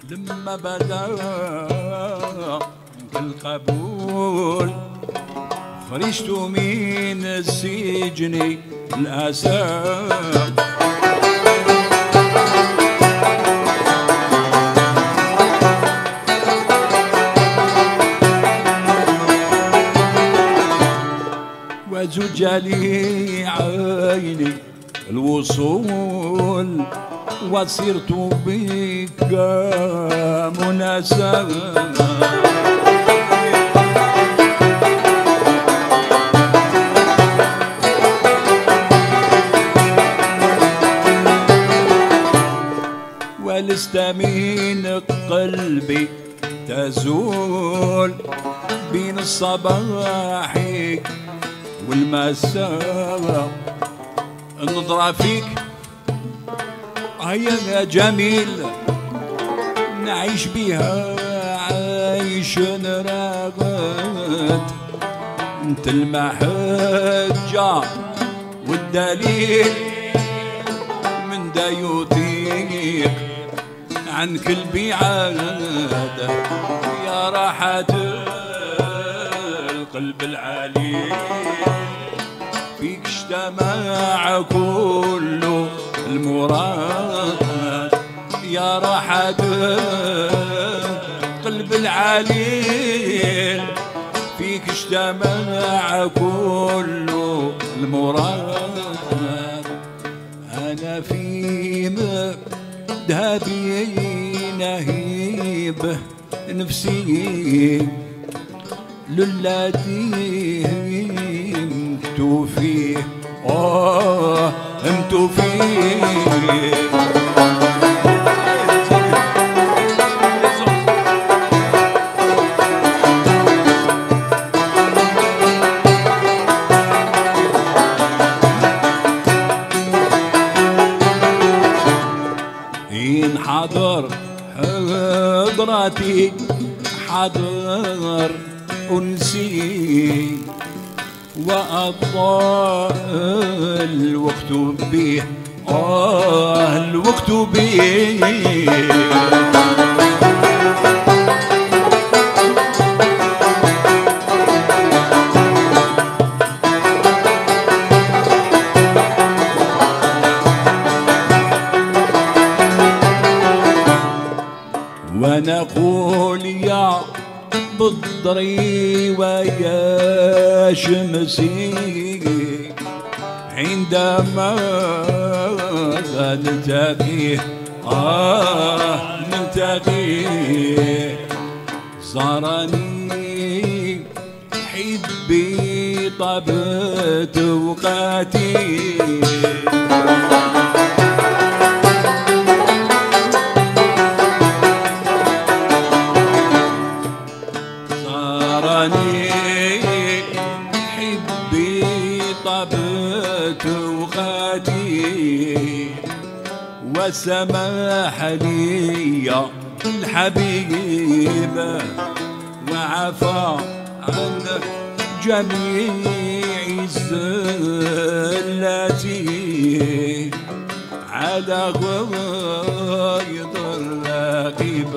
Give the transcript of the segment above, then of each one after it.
لما بدا القبول خرجت من السجن الأسى وزج لي عيني الوصول وصرت بك مناسا ولست من قلبي تزول بين الصباح والمساء النظرة فيك هيا جميل نعيش بها عيش راغد انت المحجة والدليل من دا يطيق عنك البعاد يا راحة القلب العليل فيك اجتمع كل المراد يا راحة القلب العليل فيك اجتمع كل المراد أنا في مذهبي نهيب نفسي للذي همت فيه همت فيه إن حضر حضرتي حضر أنسي وأضاء الوقت به الوقت به ونقول يا بدري ويا شمسي عندما نلتقي نلتقي زارني حبي طبت وقاتي حبي طبت وقاتي وسمح لي الحبيب وعفى عن جميع الزلاتي على غيظ الرقيب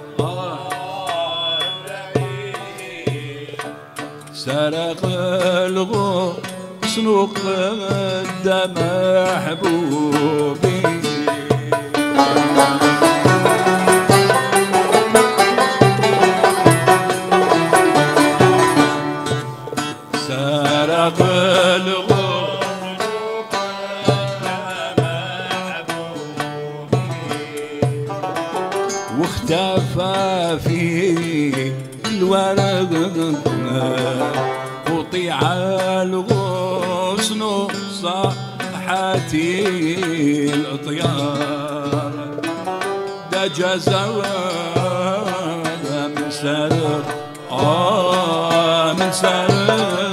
سرق الغصن قدم محبوبي سرق الغصن قدم محبوبي واختفى في الورق قطع الغصن صاحتي الأطيار دجز من سرق من سرق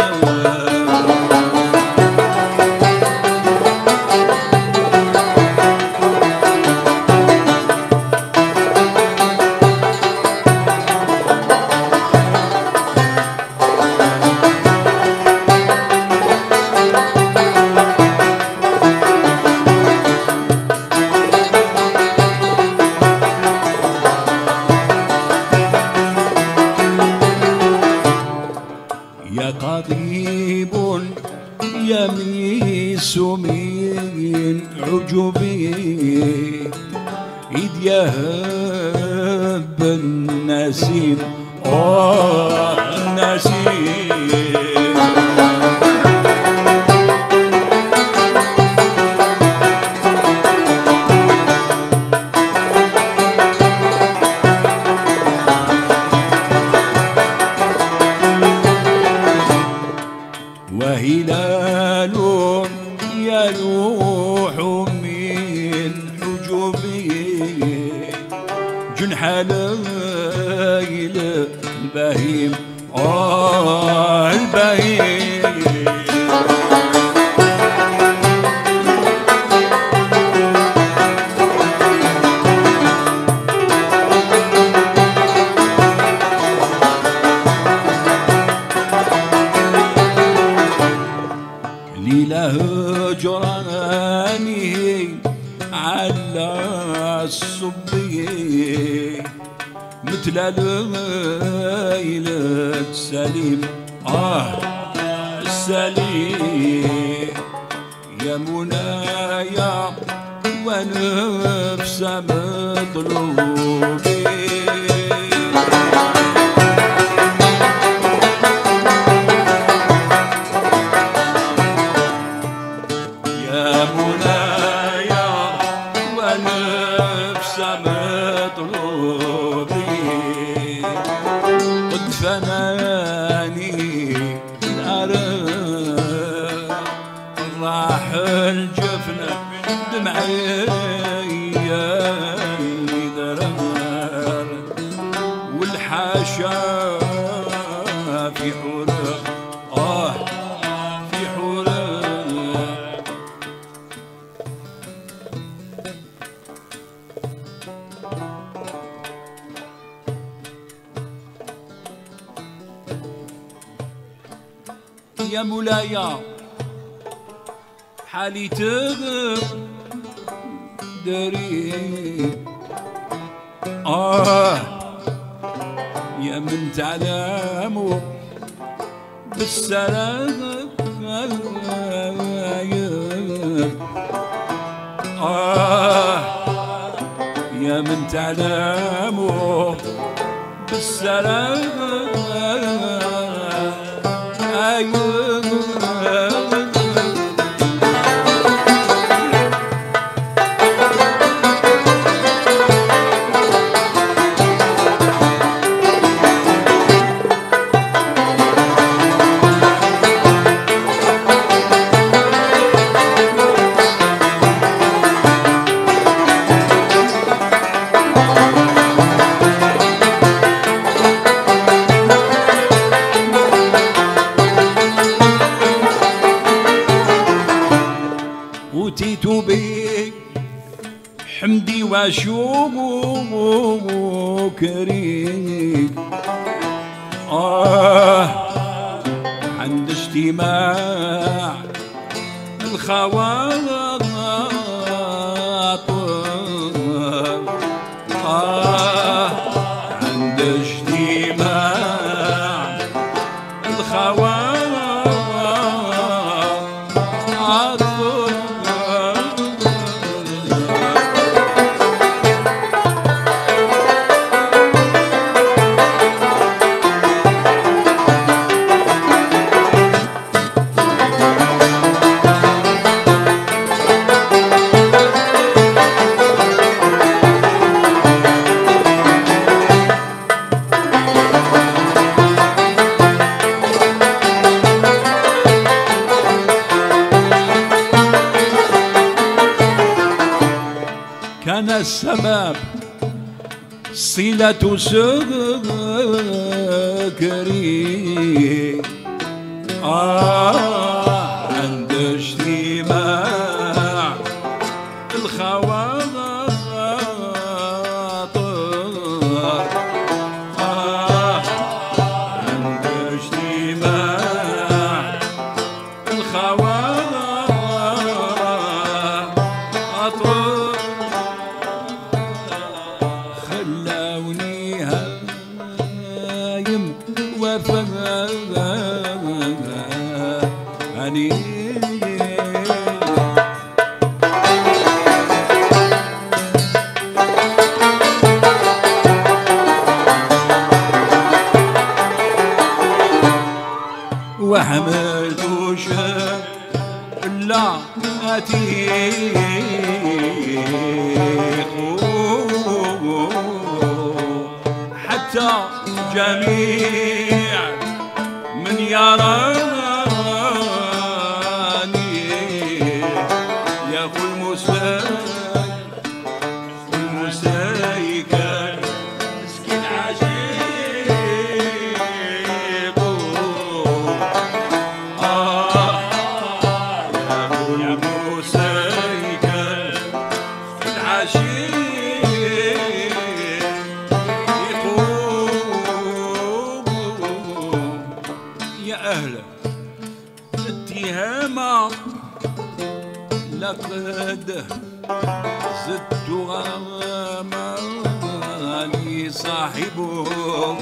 بالنسيم النسيم وهلال يلوح من حجبه جنح ليل البهيم البهيم هجرانه على الصبي مثل ليلة سليم السليم يا منايا ونفس مطلوبي فناني راح الجفن دمعي درر والحاشا في حوره في حوره يا مولاي حالي تقدري يا من تعلموا بالسلام يا من تعلموا بالسلام أوتيت بي حمدي وشكري عند اجتماع الخواطر عند اجتماع الخواطر كان السبب صلة سكري عند اجتماع الخواطر عند اجتماع الخواطر خلوني هايم وفاني عتيق حتى جميع من يراني يقول المسايك مسكين عجيب يقول المسايك العجيب يا أهل اتهاما لقد زدت غاما لي صاحبهم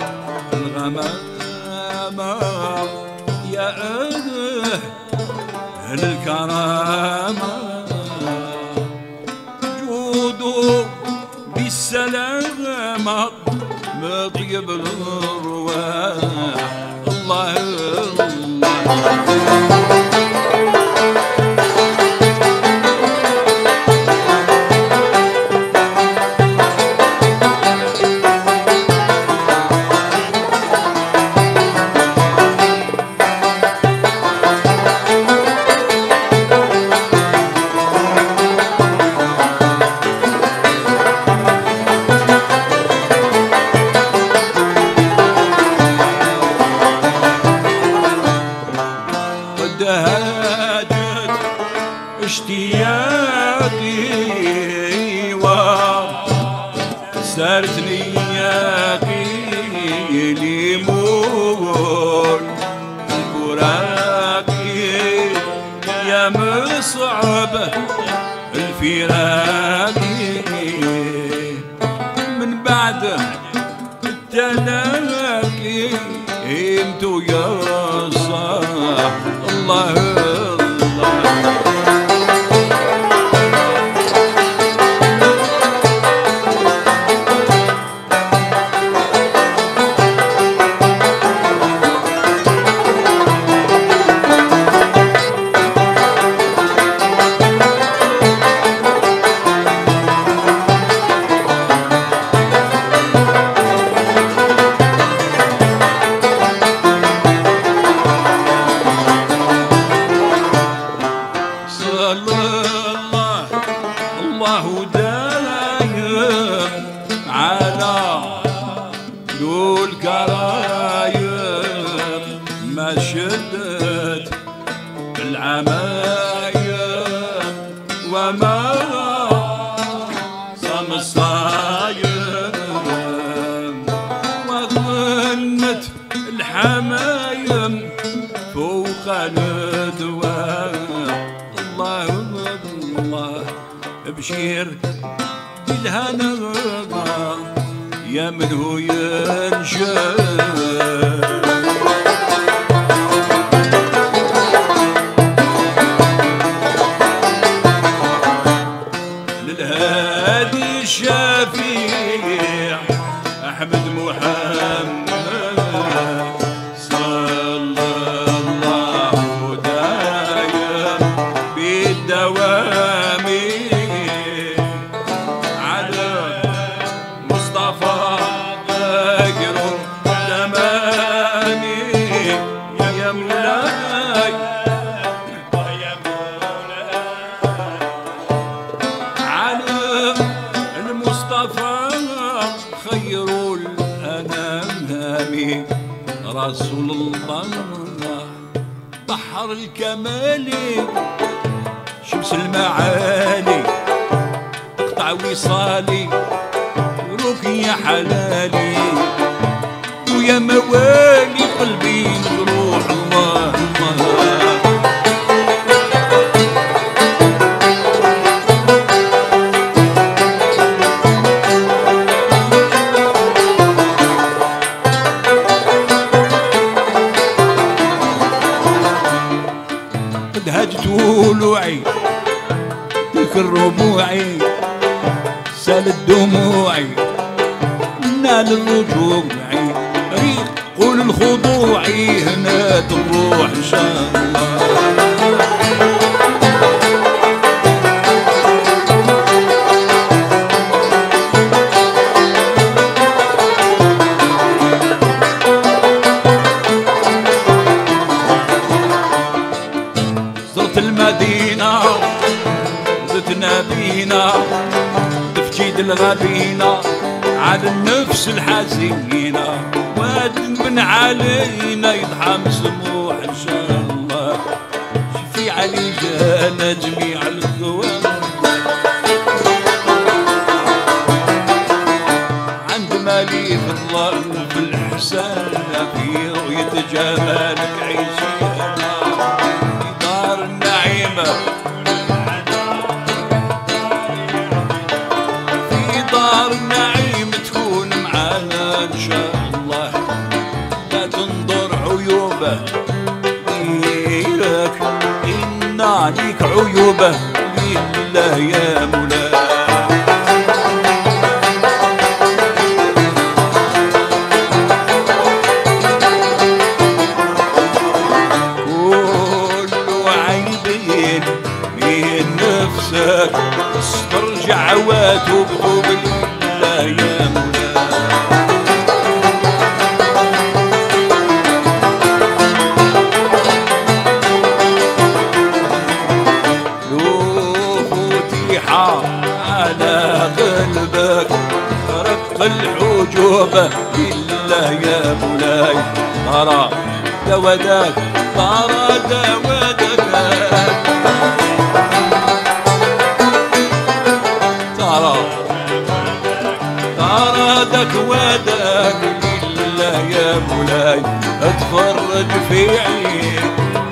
الغمامة يا أهل الكرامة جودوا بالسلامة مطيب الرواح الله هاجت اشتياقي وسارت نياقي ليمون الفراقي يا مصعب الفراقي من بعد التلاقي انتو يا صاح الله الله دايم على ذو الكرايم ما شدت العمايم وما صام الصايم وظنت الحمايم فوق الدوام الله الله بشير بالهنا يا من هو ينشر للهادي الشفيع أحمد محمد صلى الله دايم بالدوام على مصطفى غير تمامي يا مولاي على المصطفى خير الأنام رسول الله بحر الكمال شمس المعالي تقطع وصالي ولوك يا حلالي ويا موالي قلبي مجروح الله الله هجت ولوعي تذكر ربوعي سالت دموعي نال الرجوعي ريق قول الخضوعي هنا تروح ان شاء الله الغبينة على النفس الحزينة وتنبن علينا يضحى مسموح إن شاء الله شفي علي جانا جميع الثواب عند مالي في الظن في الحسان في رؤية جمالك عيشي أنا في دار النعيمة في دار النعيم تكون معانا إن شاء الله لا تنظر عيوبه ليك إن عليك عيوبه لله يا مولاي استرجع واتوب توب لله يا مولاي لو فتيحة على قلبك رق الحجوبة لله يا مولاي ترى دودك ترى دودك طردك ودك لله يا مولاي اتفرج في عين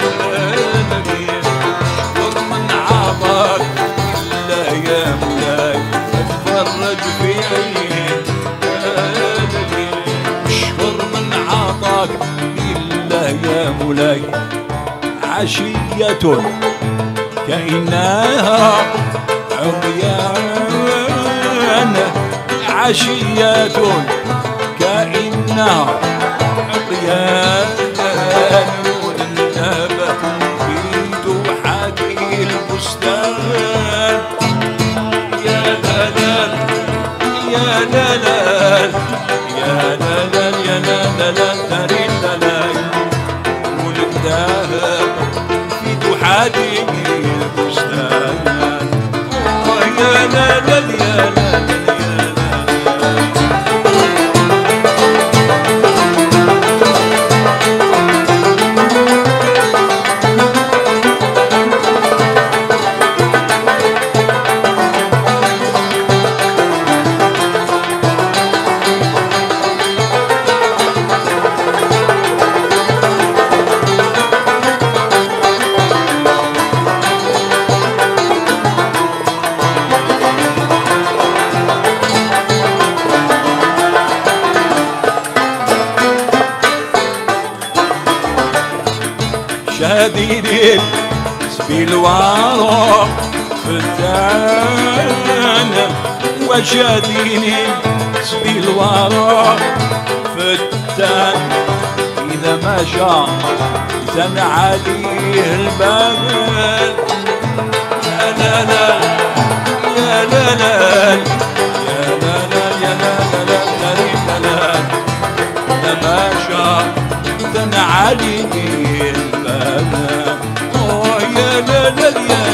اشكر من عطاك لله يا مولاي اتفرج في عين اشكر من عطاك لله يا مولاي عشية كأنها عريان عشية كأنها عريان نور النبى في دوحة البستان يا دلال يا دلال يا دلال يا دلال داري دلال والذهب في دوحة البستان يا دلال يا دلال شديد السبيل وراء فتان وشديد السبيل وراء فتان إذا مشى زن عليه البال يا لا لا يا لا لا يا لا لا يا لا لا لا لا إذا مشى زن عليه يا لا لا يا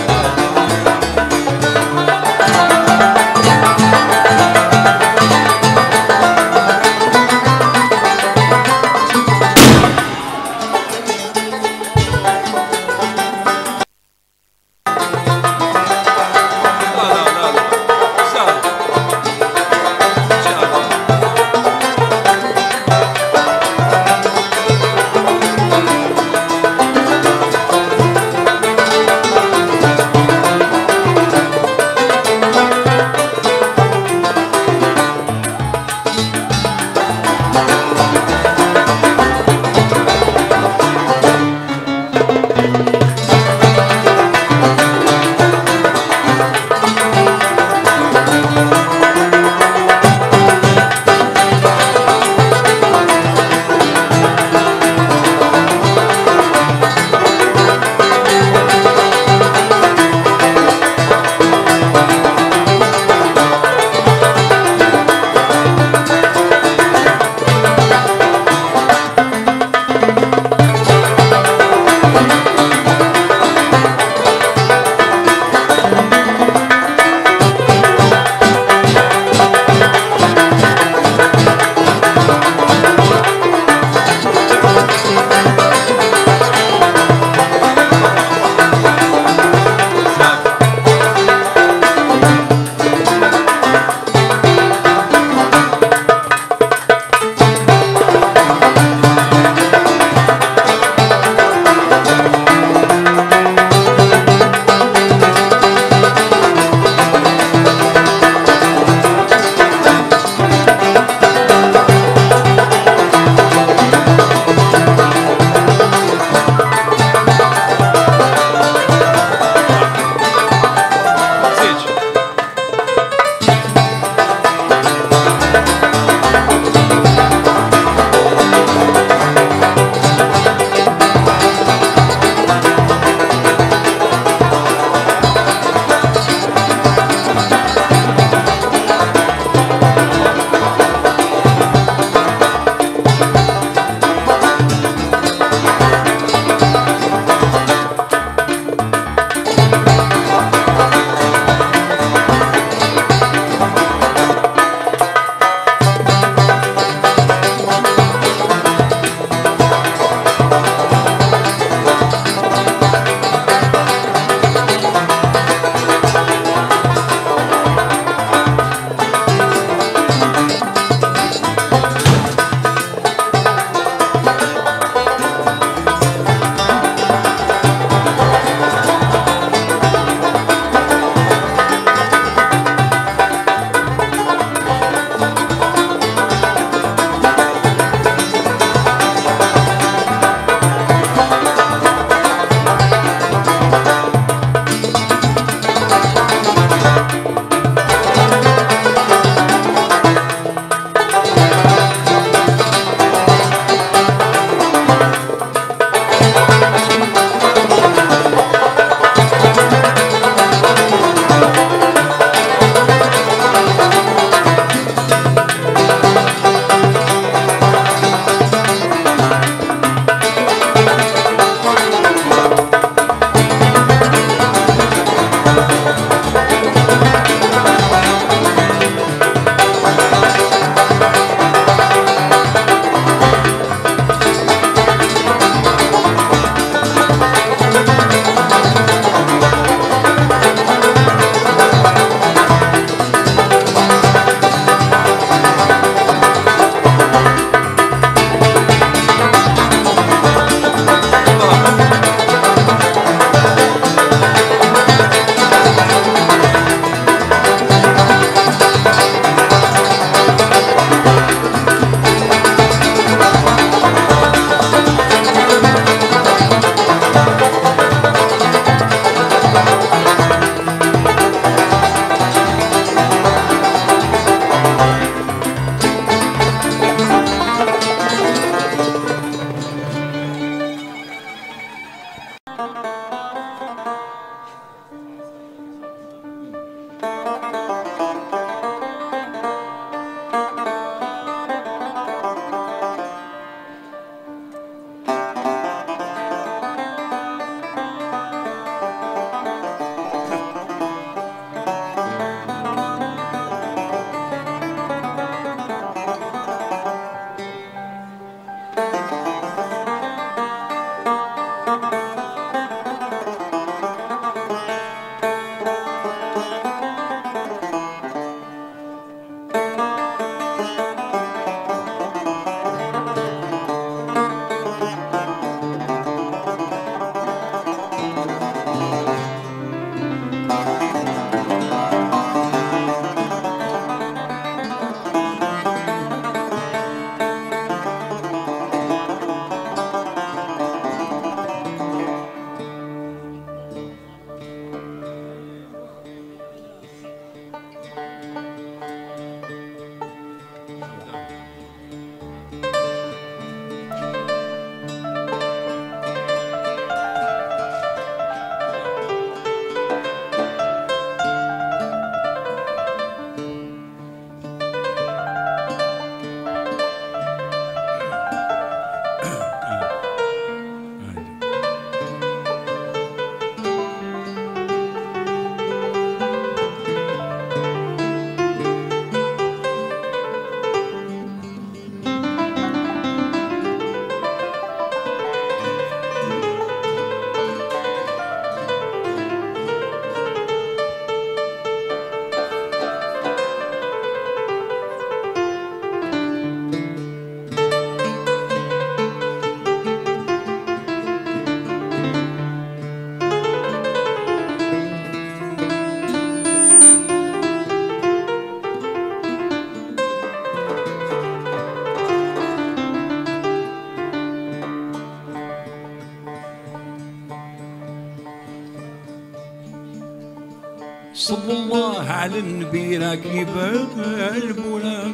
صلى الله على النبي راكب البولاق.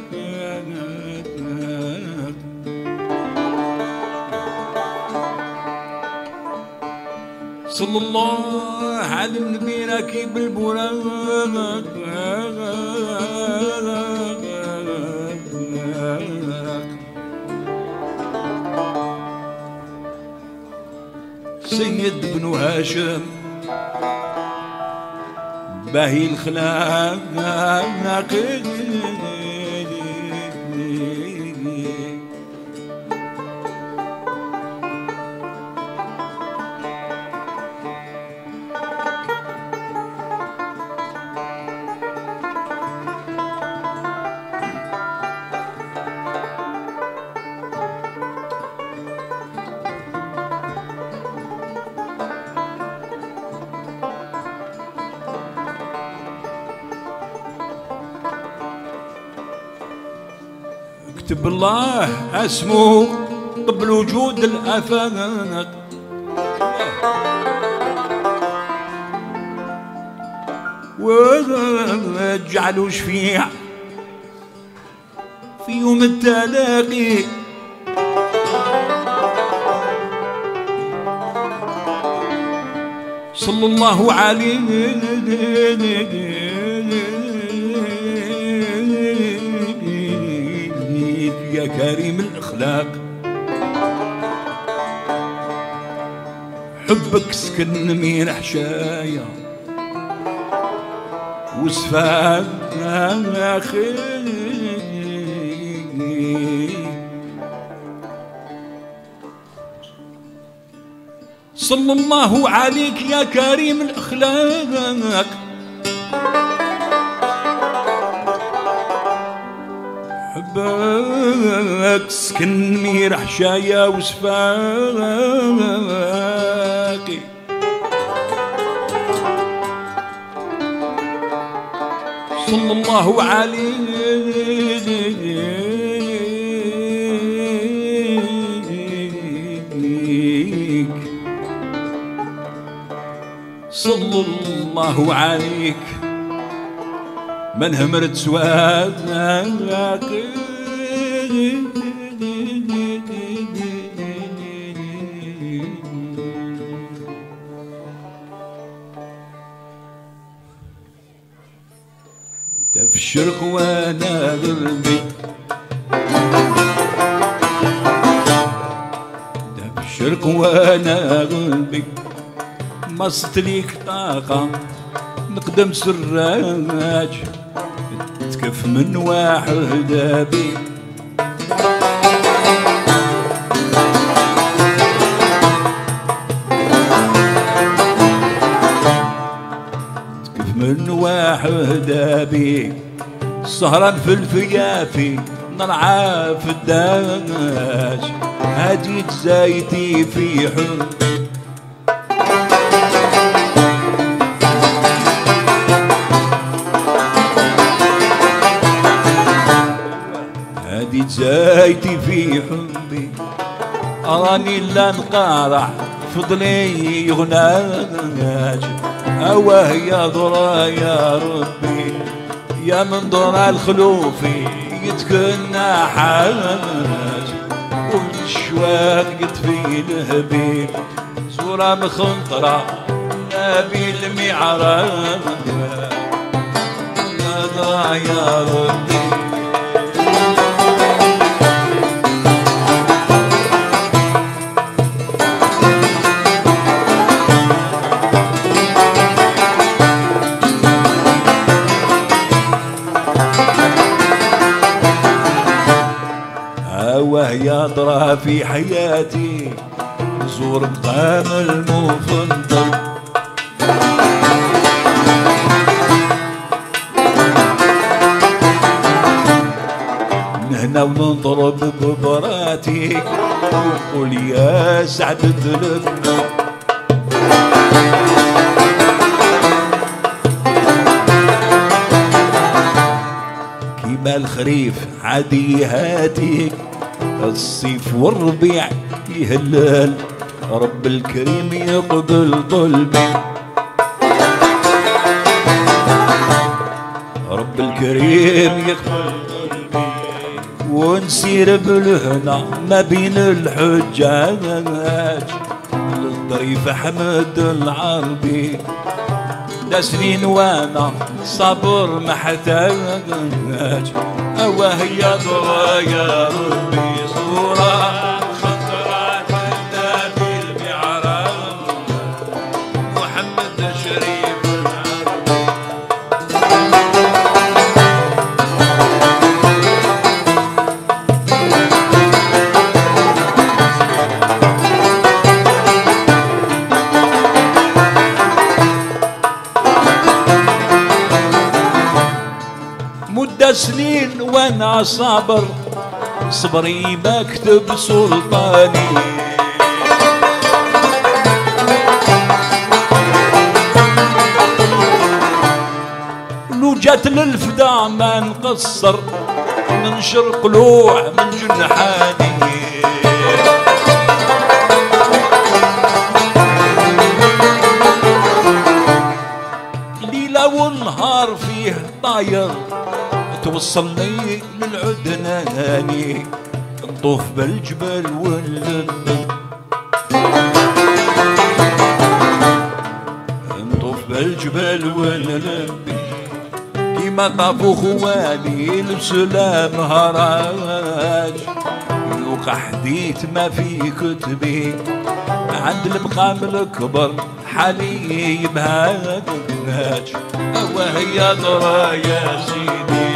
صلى الله على النبي راكب البولاق. سيد بن هاشم باهي الخلاق. كتب الله اسمه قبل وجود الافاق. وجعلوا شفيع في يوم التلاقي. صلى الله عليه يا كريم الأخلاق. حبك سكن من حشايا وصفاك أخي. صلى الله عليك يا كريم الأخلاق. حبك سكن مير حشايا وصفاقي. صلى الله عليك صلى الله عليك من همرت سواك. انت في الشرق وانا غربي. انت في الشرق وانا غربي. مصت ليك طاقة نقدم سراج تكف من واحد بي. تكف من واحد بي. سهران في الفيافي نرعى في الداج. هديك زايتي في حب زايتي في حبي. أراني لا نقارع فضلي يغناج. أواه يا ضرا يا ربي يا من ضرا الخلوفي يتكنى حاج. والشواق يطفي الهبيل صورة مخنطرة نبي المعراج. يا ضرا يا ربي يا ضرا في حياتي زور مقام المفضل. من هنا ونضرب ببراتي وقول يا سعد الذلب. كيما الخريف عادي هاتيك الصيف والربيع يهلل. رب الكريم يقبل طلبي. بالكريم يقبل قلبي ونسير بالهنا ما بين الحجاج للضريف أحمد العربي ده سنين وانا صبر محتاج اوه يا ضرا يا ربي صورة خطرات النبي المعراج محمد شريف العربي مدة سنين وانا صابر صبري بكتب سلطاني لو جات للفدا ما نقصر ننشر قلوع من جنحاني ليلة والنهار فيه طاير توصلني للعدناني نطوف بالجبل واللبي نطوف بالجبل واللبي كيما طافو خوالي لسلام هراج يوقع حديث ما في كتبي عند المقام الكبر حالي بهاج اوه يا ضرا يا سيدي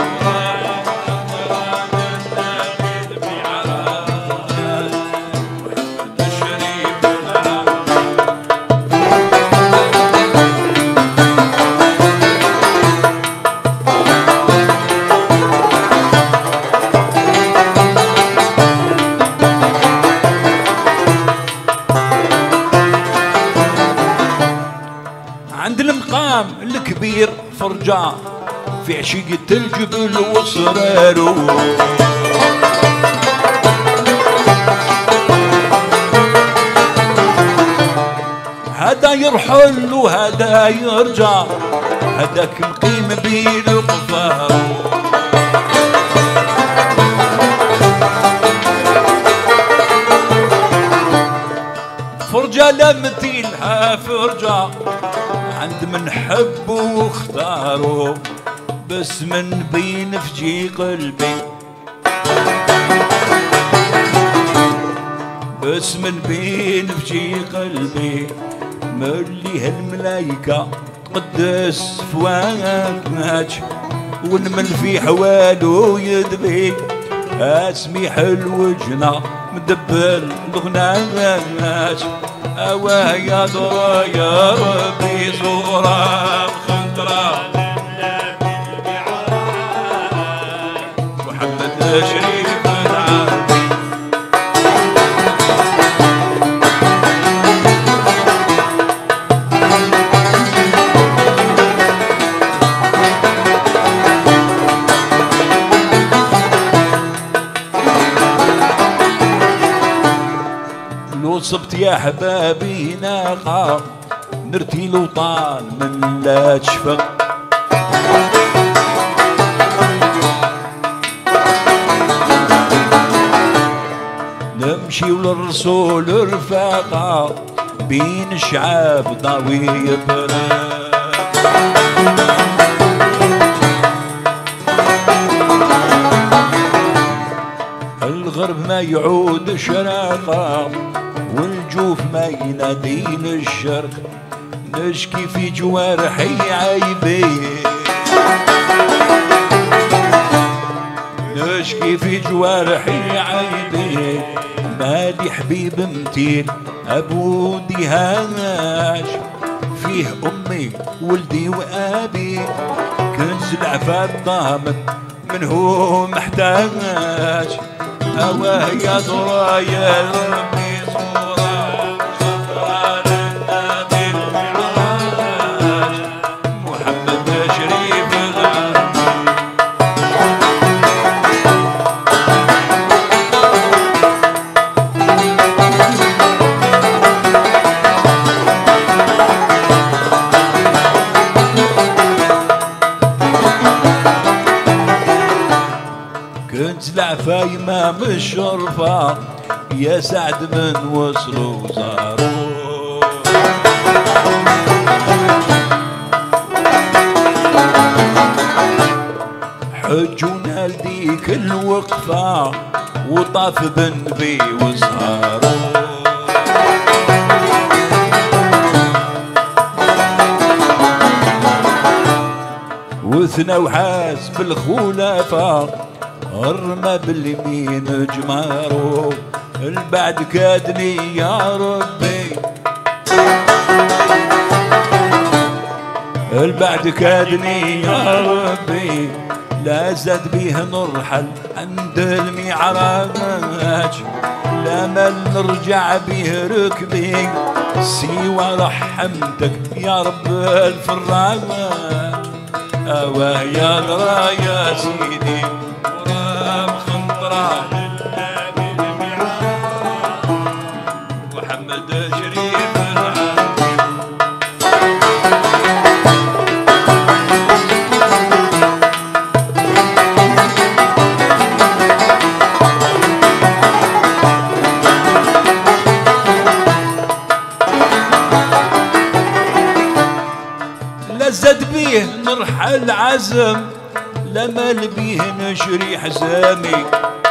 عند المقام الكبير فرجع في عشيقة الجبل وصرارو هذا يرحل وهذا يرجع هذاك مقيم بين القفار فرجة لمتيلها فرجة عند من حبه واختاره بس من بين في قلبي بس من بين في قلبي ملي هالملايكة تقدس فواك ونمل في حواله يدبي اسمي حلو جنا مدبل الغناش اواه يا ضرا يا ربي صورة خضرا محمد شريف العربي لو صبت يا حبابي ناقة نرتي الوطان من لا تشفق نمشي وللرسول رفاقة بين الشعاب ضاوي برا الغرب ما يعود شراقة والجوف ما ينادين الشرق نشكي في جوارحي عيبي نشكي في جوارحي عيبي مالي حبيب متين ابو دهاش فيه امي ولدي وابي كنز العفاف ضامن من هو محتاج اواه يا ضرا يا ربي صورة خضرا للنبي المعراج محمد شريف العربي بالشرفة يا سعد من وصلوا زاروا. حجونا لديك الوقفة وطاف بن بي وصهاروا. وثنى وحاس بالخلافة الرمى باليمين جمارو. البعد كادني يا ربي البعد كادني يا ربي لا زاد بيه نرحل عند المعراج. لا مل نرجع بيه ركبي سوى رحمتك يا رب الفراج. أواه يا درا يا سيدي ورام خنطرة محمد شريف العالمين. لزد بيه نرحل عزم لمل بيه نشري حزامي.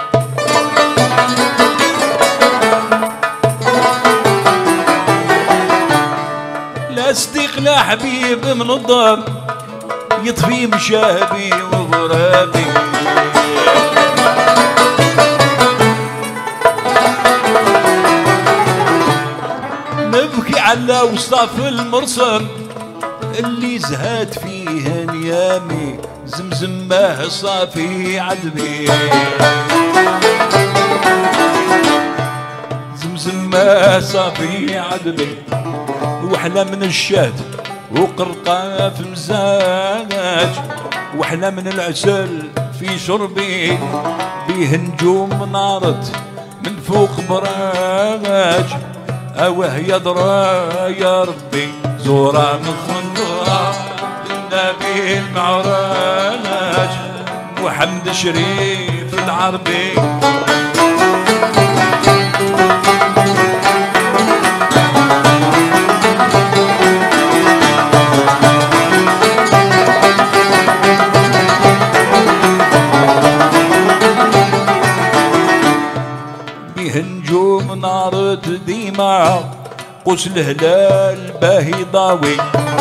لا صديق لا حبيب منظم يطفي مشابي وغرابي. نبكي على وصاف المرسم اللي زهاد فيه نيامي. زمزم ما صافي عذبي زمزم ما صافي عذبي. وحلا من الشهد وقرقاف مزاج. وحلا من العسل في شربي بيه نجوم نارت من فوق براج. اوه يضرى يا ربي زورا من خندرة للنبي المعراج محمد شريف العربي. بيه نجوم نارت ديما قوس الهلال باهي ضاوي.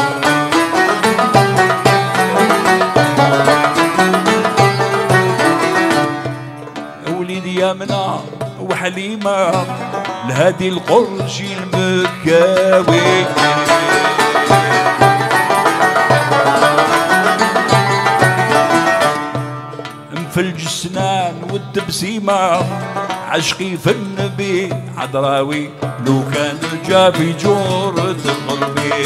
وليدي يمنى وحليمة لهادي القرشي المكاوي. مفلج السنان والتبسيمة عشقي في النبي عذراوي. لو كان جا في جورة قلبي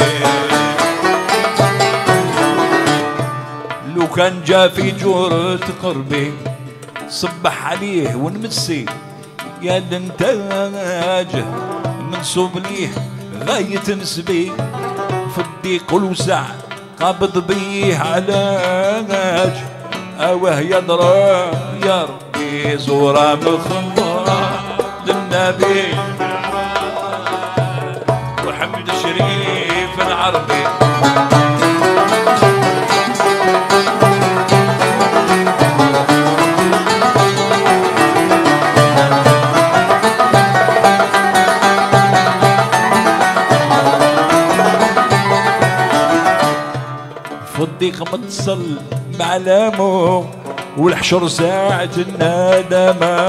لو كان جا في جورة قربي صبح عليه ونمسي يا الانتاج منصوب ليه غاية نسبي. في الضيق والوسع قابض بيه علاج. اوه يضرى يا ربي زورا مخمرة للنبي محمد شريف العربي. في الضيق متصل بعلامه والحشر ساعة الندمة.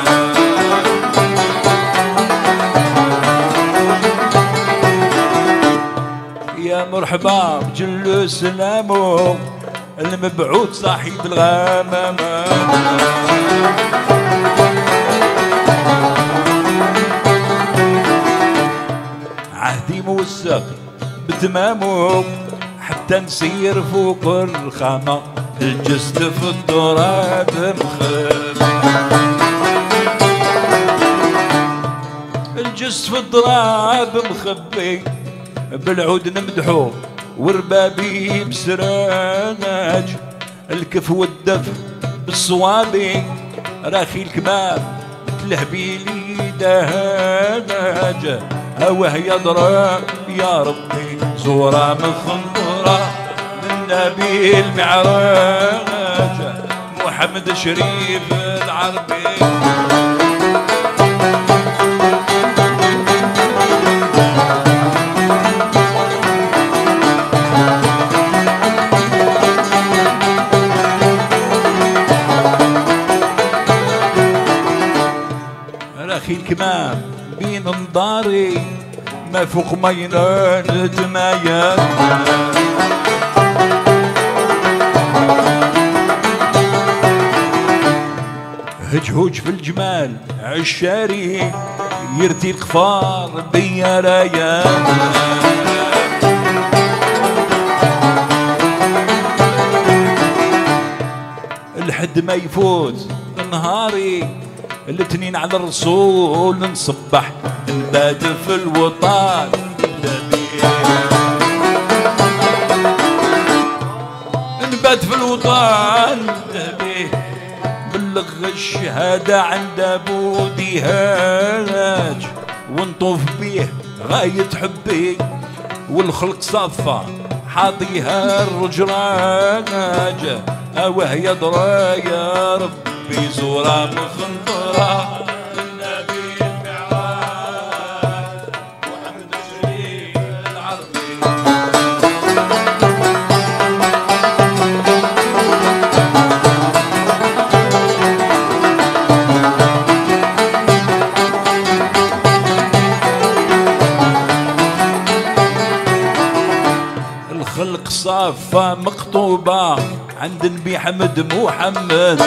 يا مرحبا بجل سلامه المبعوث صاحب الغمامة. عهدي موثق بتمامه حتى نسير فوق الخامة. الجسد في التراب مخبي الجسد في التراب مخبي. بالعود نمدحو وربابي بسراج. الكف والدف بالصوابي راخي الكباب الهبيلي دهاجة هواه يضرب يا ربي زورة مخنطرة للنبي المعراج محمد شريف العربي. اخي الكمام بين نضاري ما فوق ما ينال تمايا هجهوج في الجمال عشاري يرتي القفار بيا رايا الحد ما يفوت نهاري الاثنين على الرسول نصبح نبات في الوطن نبات في الوطن بلغ الشهادة عند ابو ديهاج ونطوف بيه غاية حبي والخلق صفى حاطيها الرجراج اوه يضرى يا ربي زورة مخنطرة للنبي المعراج محمد شريف العربي. الخلق صافة مقطوبة عند النبي حمد محمد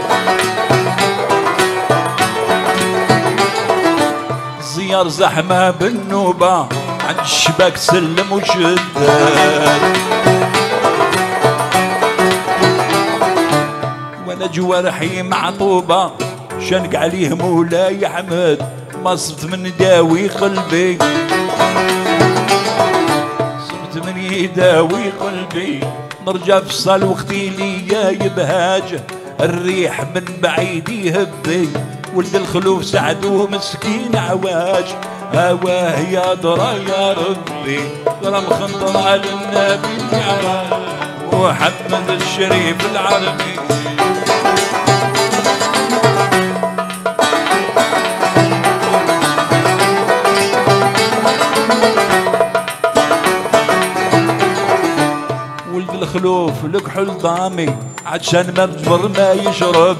زيار زحمة بالنوبة عند الشباك سلم وشداد وانا جوارحي معطوبة شنق عليه مولاي حمد ما صبت من داوي قلبي صبت من يداوي قلبي نرجع في الصال وقتي ليا يبهاج الريح من بعيد يهبي ولد الخلوف سعدوه مسكين عواج هواه يا درى يا ربي درى مخنطرة للنبي المعراج محمد الشريف العربي. ولد الخلوف لكحل ضامي عشان ما بجبر ما يشرب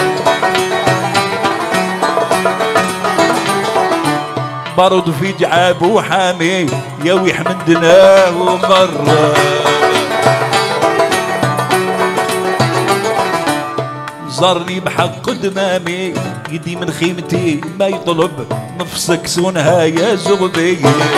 برد في جعاب وحامي يا ويحمدنا ومرة زارني بحق دمامي يدي من خيمتي ما يطلب نفسك صونها يا زغبي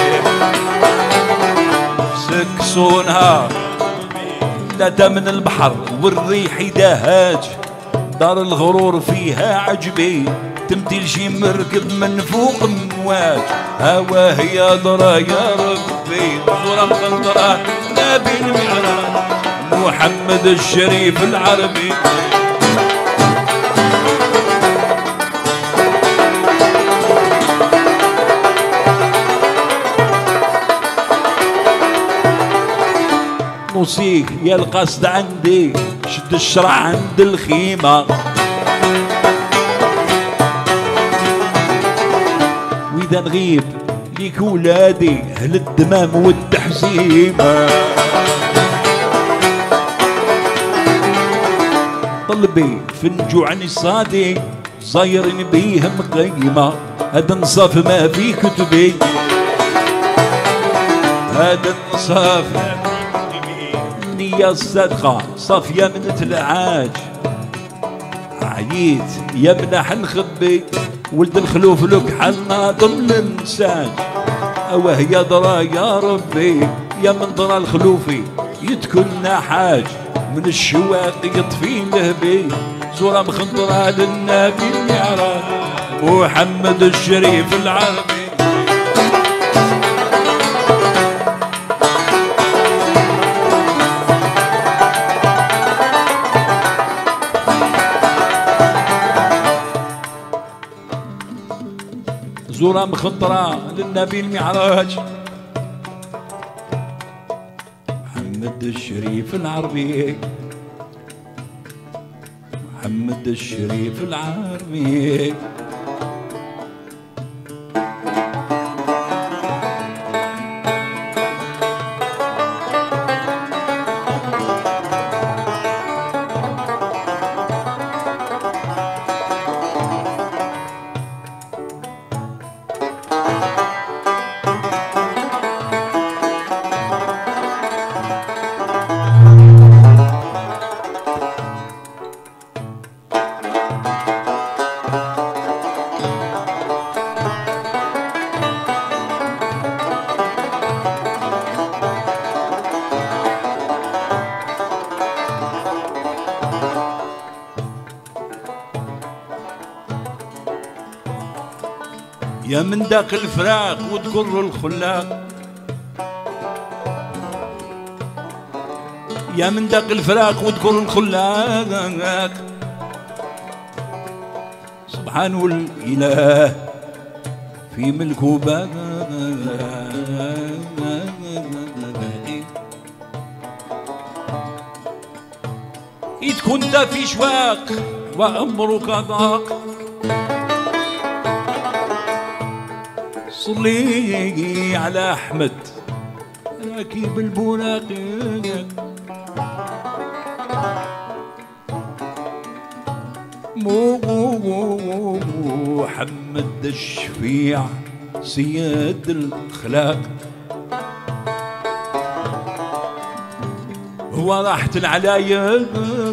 نفسك صونها ندى من البحر والريح يدهاج دار الغرور فيها عجبي تمثيل شي مركب من فوق مواج هواه يا درى يا ربي زورة مخنطرة نبي المعراج محمد الشريف العربي. نوصيك يا القصد عندي شد الشرع عند الخيمة وإذا نغيب ليك ولادي أهل الدمام والتحزيمة طلبي في نجوعني صادي صايرين بيهم قيمة هذا نصاف ما في كتبي هذا النصاف النية الصادقة صافية من تلعاج عييت يا منح نخبي ولد الخلوف لك حل ناظم للنساج اوه يا درى يا ربي يا من درى الخلوفي يتكلنا حاج من الشواق يطفي لهبي زورة مخنطرة للنبي المعراج محمد الشريف العربي. زورة مخطرة للنبي المعراج. محمد الشريف العربي، محمد الشريف العربي. يا من داق الفراق وتقر الخلاق، يا من داق الفراق وتقر الخلاق. سبحان الإله في ملكه باق، إذ كنت في شواق وأمرك ضاق. صلي على أحمد راكب البراق، محمد الشفيع سيد الأخلاق. هو راحة العلايا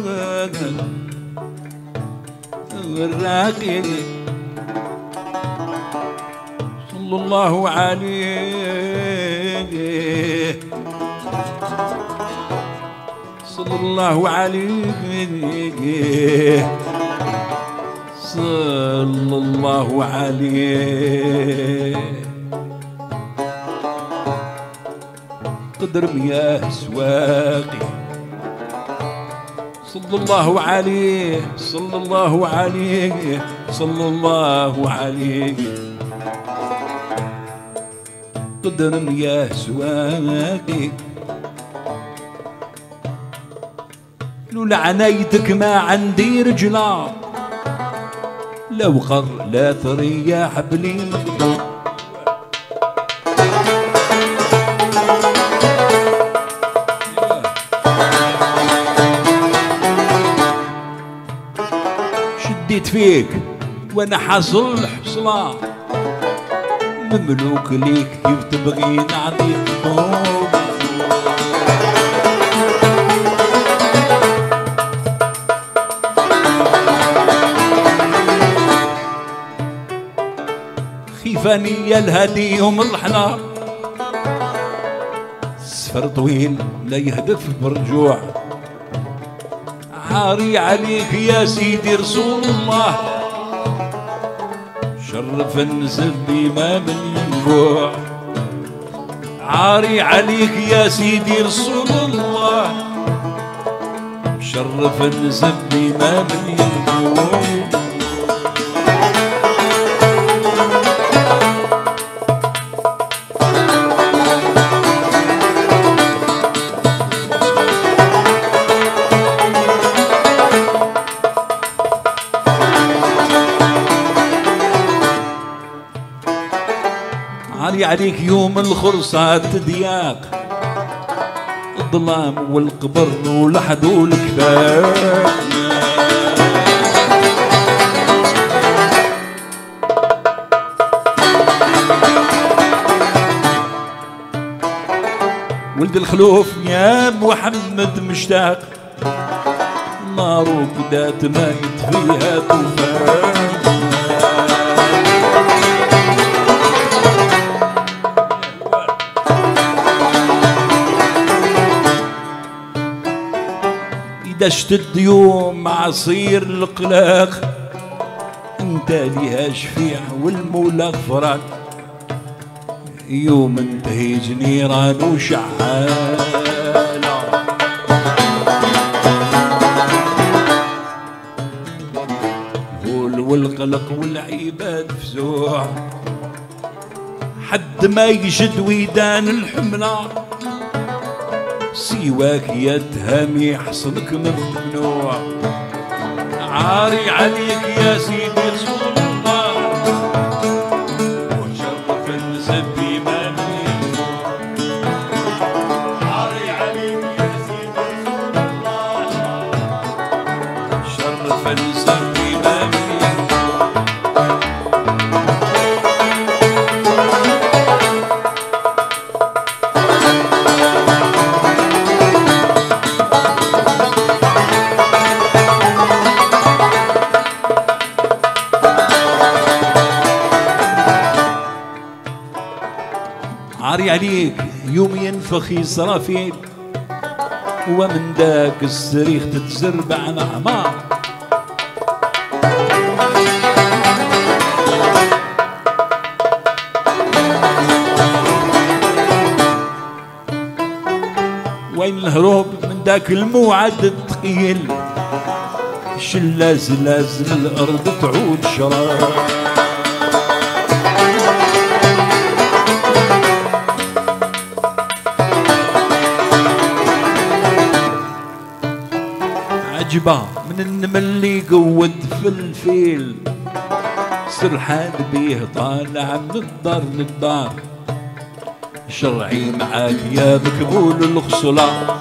الراقي، صلى الله عليه، صلى الله عليه، صلى الله عليه. قدر مياه سواقي، صلى الله عليه، صلى الله عليه، صلى الله عليه. قدر مياه سواقي، لولا عنايتك ما عندي رجلا، لو قر لا تريح بلي مقدور. شديت فيك وانا حصل حصلة، مملوك ليك كيف تبغي نعطيك حب. خيفاني الهدي يوم الحنا، السفر طويل لا يهدف برجوع. عاري عليك يا سيدي رسول الله، شرف النسب ما من ينبوع. عاري عليك يا سيدي رسول الله، شرف النسب ما من ينبوع. عالي عليك يوم الخرصات ضياق، الظلام والقبر ولحد والكفاح. ولد الخلوف يا محمد مشتاق، نار وبدات ما يطفيها طوفان. إذا اشتد يوم عصير القلاق، انت ليها شفيع والمولى غفران. يوم انتهيج نيران وشعالة، والقلق والعباد فزوع. حد ما يشد ويدان الحملة سواك يا تهامي حصنك ممنوع. عاري عليك يا سيدي رسول الله وشرف النسب ما يمنوع. عاري عليك يا سيدي رسول الله شرف النسب ما يمنوع. عاري عليك يوم ينفخ إسرافيل ومن داك الصريخ تتزربع نعمار. وين الهروب من داك الموعد الثقيل شلا زلازل الأرض تعود شرار. عجبة من النمل اللي قود في الفيل سرحان بيه طالع من الدار للدار. شرعي معاك يا مكبول الخصلة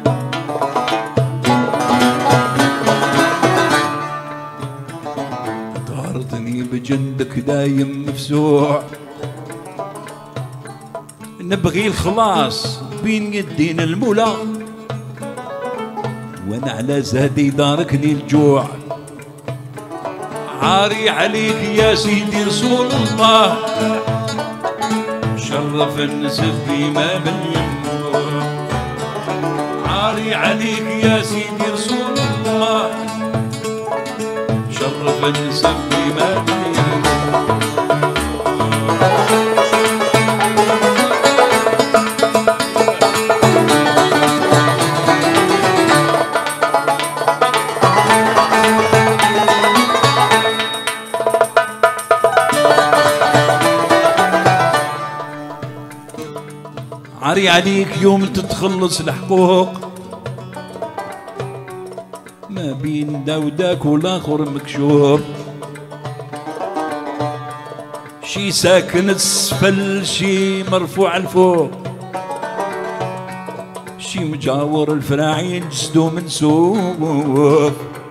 طاردني بجندك دايم مفسوع. نبغي الخلاص بين يدين المولى وانا على زادي داركني الجوع. عاري عليك يا سيدي رسول الله شرف النسب ما باليمنوع. عاري عليك يا سيدي رسول الله شرف النسب ما باليمنوع. عاري عليك يوم تتخلص الحقوق ما بين دا وداك والاخر مكشوف. شي ساكن السفل شي مرفوع الفوق شي مجاور الفراعين جسدو منسوف.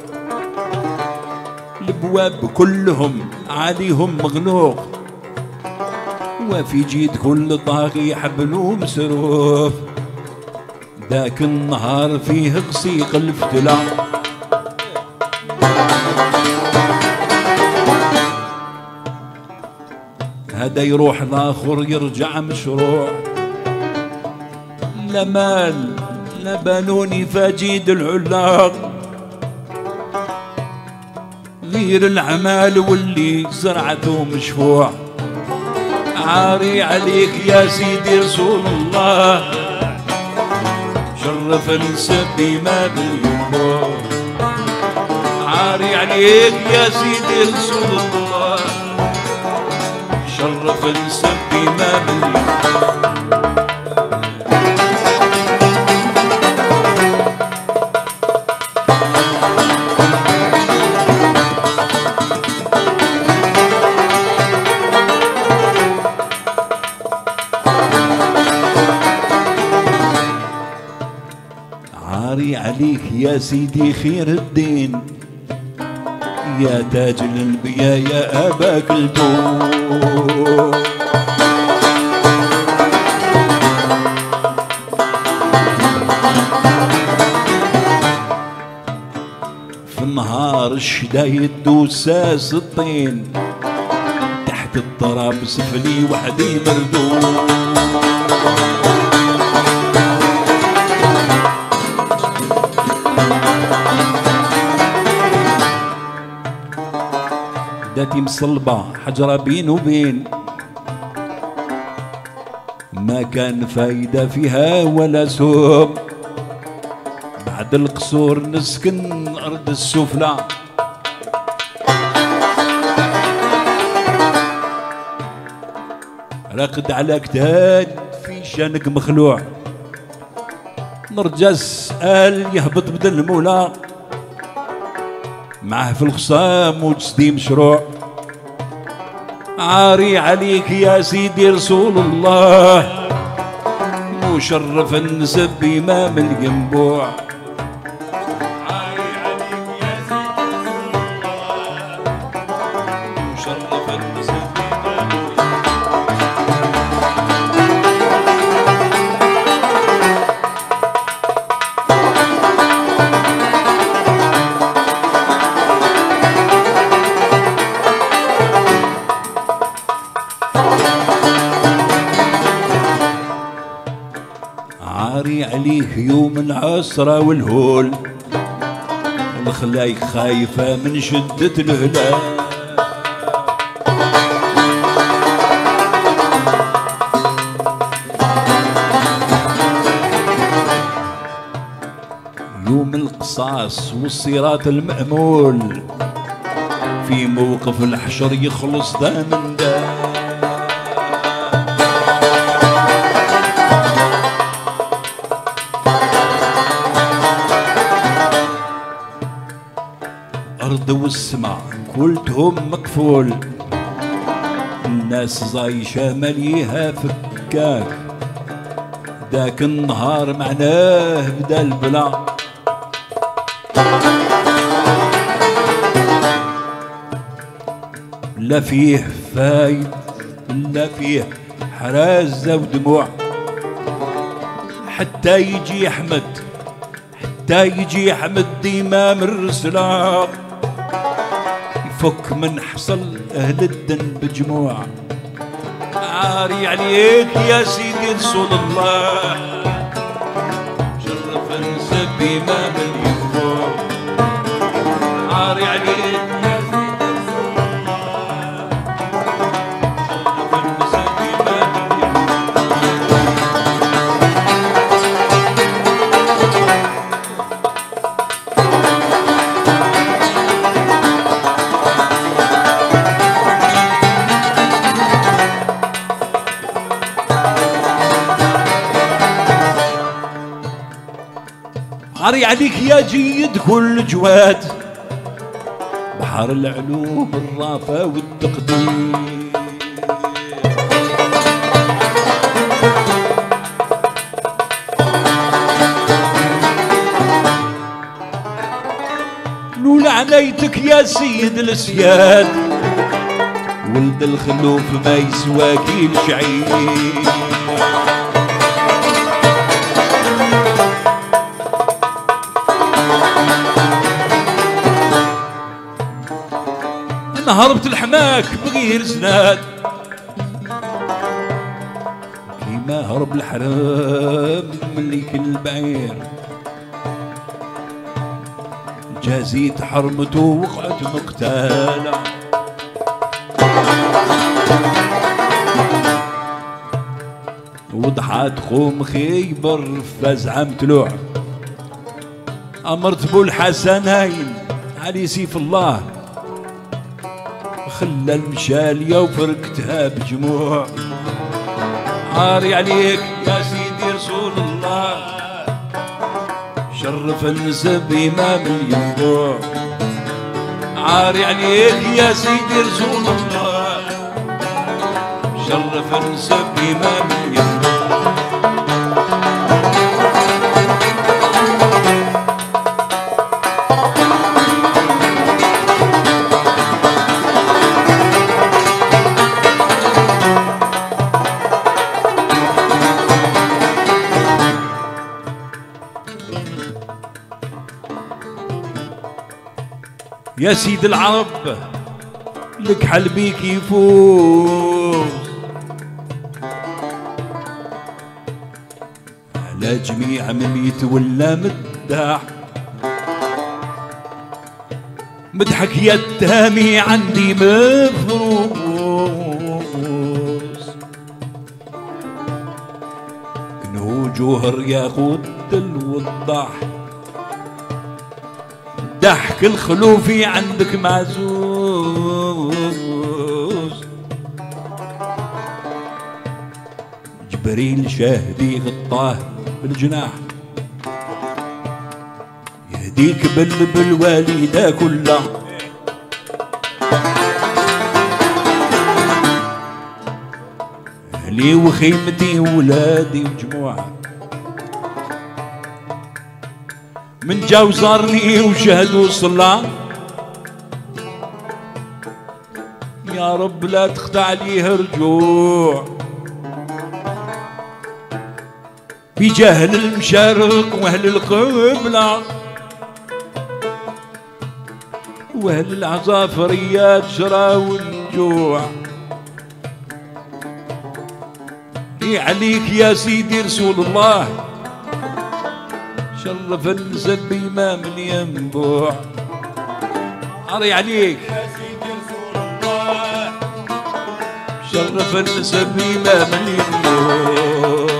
الابواب كلهم عليهم مغلوق وفي جيد كل طاغي حبل ومسروف. ذاك النهار فيه قصيق الفتلة هذا يروح الاخر يرجع مشروع. لا مال لا بنوني فاجيد العلاق غير العمال واللي زرعته مشفوع. عاري عليك يا سيدي رسول الله شرف النسب ما باليمنوع. عاري عليك يا سيدي رسول الله شرف النسب ما باليمنوع. عاري عليك يا سيدي خير الدين يا تاج الانبياء يا اباك الدور. في النهار الشدايد دوساس الطين تحت التراب سفلي وحدي مردود. داتي مصلبة حجرة بين وبين ما كان فايدة فيها ولا سوب. بعد القصور نسكن أرض السفلى رقد على كتاد في شانك مخلوع. نرجع السؤال يهبط بدل المولى معه في الخصام وجسدي مشروع. عاري عليك يا سيدي رسول الله مشرف النسب إمام الجنبوع. عاري عليك يا سيدي رسول الله مشرف النسب إمام عاري عليه يوم العسرة والهول الخلايق خايفة من شدة الهلال. يوم القصاص والصراط المأمول في موقف الحشر يخلص دا من دا. الأرض والسماء كلتهم مكفول الناس زايشة مليها فكاك. ذاك النهار معناه بدا البلا لا فيه فايد لا فيه حرازة ودموع. حتى يجي أحمد حتى يجي أحمد إمام الرسلان يفك من حصل أهل الدن بجموع. عاري عليك يا سيدي رسول الله شرف انسب إمام الينبوع. عاري عليك يا سيدي رسول الله شرف انسب إمام عاري عليك يا جيد كل جواد بحر العلوم الرافة والتقدير. لولا عنايتك يا سيد الاسياد ولد الخلوف ما يسوى كيل شعير. انا هربت الحماك بغير زناد كيما هرب الحرام من ليك البعير. جازيت حرمته وقعت مقتالة وضحات خوم خيبر فزعم طلوع. امرت بو الحسنين علي سيف الله خلى المشالية وفرقتها بجموع. عاري عليك يا سيدي رسول الله شرف النسب إمام الينبوع. عاري عليك يا سيدي رسول الله شرف النسب إمام الينبوع. يا سيد العرب لك حل بيك يفوز على جميع من يتولى مداح. مدحك يا التامي عندي مفروس كنه جوهر ياخد الوضاح. ضحك الخلوفي عندك معزوز جبريل شاهدي غطاه بالجناح يهديك بالوالدة كلها أهلي وخيمتي وولادي وجموعة من جا وزارني وشهد وصلى يا رب لا تخدع ليه رجوع بجهل المشارق واهل القبلة واهل العزافريات شرا والجوع عليك يا سيدي رسول الله شرف النسب إمام الينبوع عري عليك يا سيدي رسول الله شرف النسب إمام الينبوع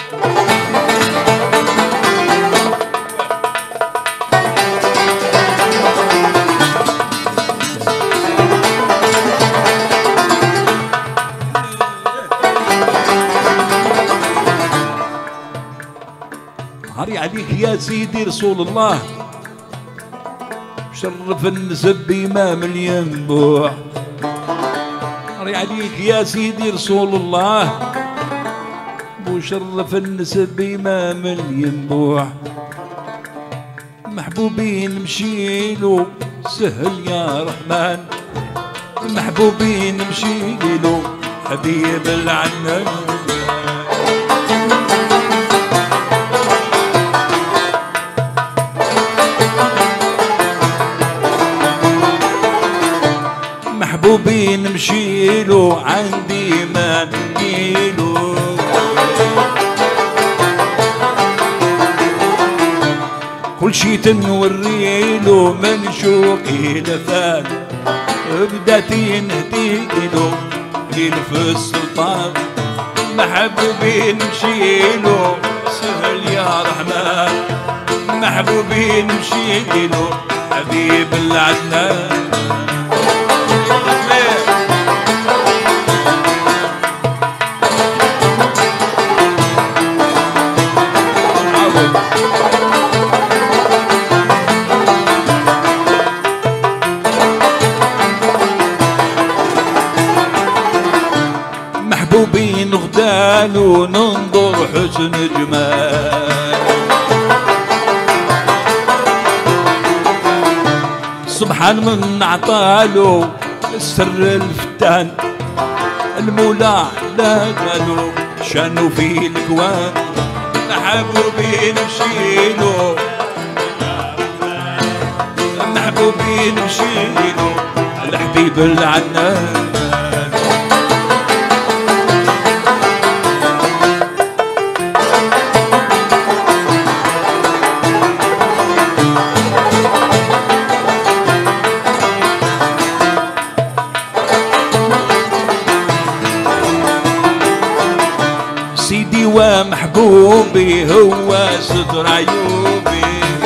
عري عليك يا سيدي رسول الله شرف النسب إمام الينبوع عري عليك يا سيدي رسول الله وشرف النسب إمام الينبوع محبوبين مشيلو سهل يا رحمن محبوبين مشيلو حبيب العنان محبوبين مشيلو عندي ما نجيلو كل شي تنوريلو من شوقي لفات بدات ينهديلو ليل في السلطان محبوبين مشيلو سهل يا رحمن محبوبين مشيلو حبيب العدنان محبوبين غدال وننظر حسن جمال سبحان من عطالو السر الفتان المولى لا قالوا شانوا في الكوان محبوبين مشيلو محبوبين مشيلو الحبيب العنان سيدي ومحبوبي هو ستر عيوبي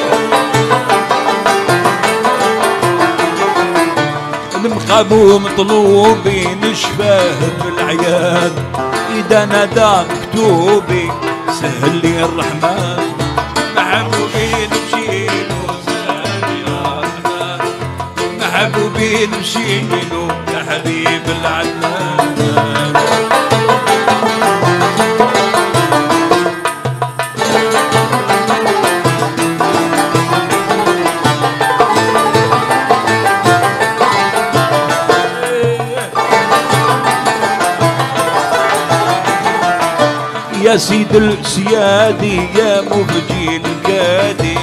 المقابو مطلوبي نشفاه بالعياد إذا نادى مكتوبي سهل لي الرحمن محبوبين مشيلو سهل يا رحمن محبوبين مشيلو يا حبيب العدنان يا سيد السيادي يا مفجي القادي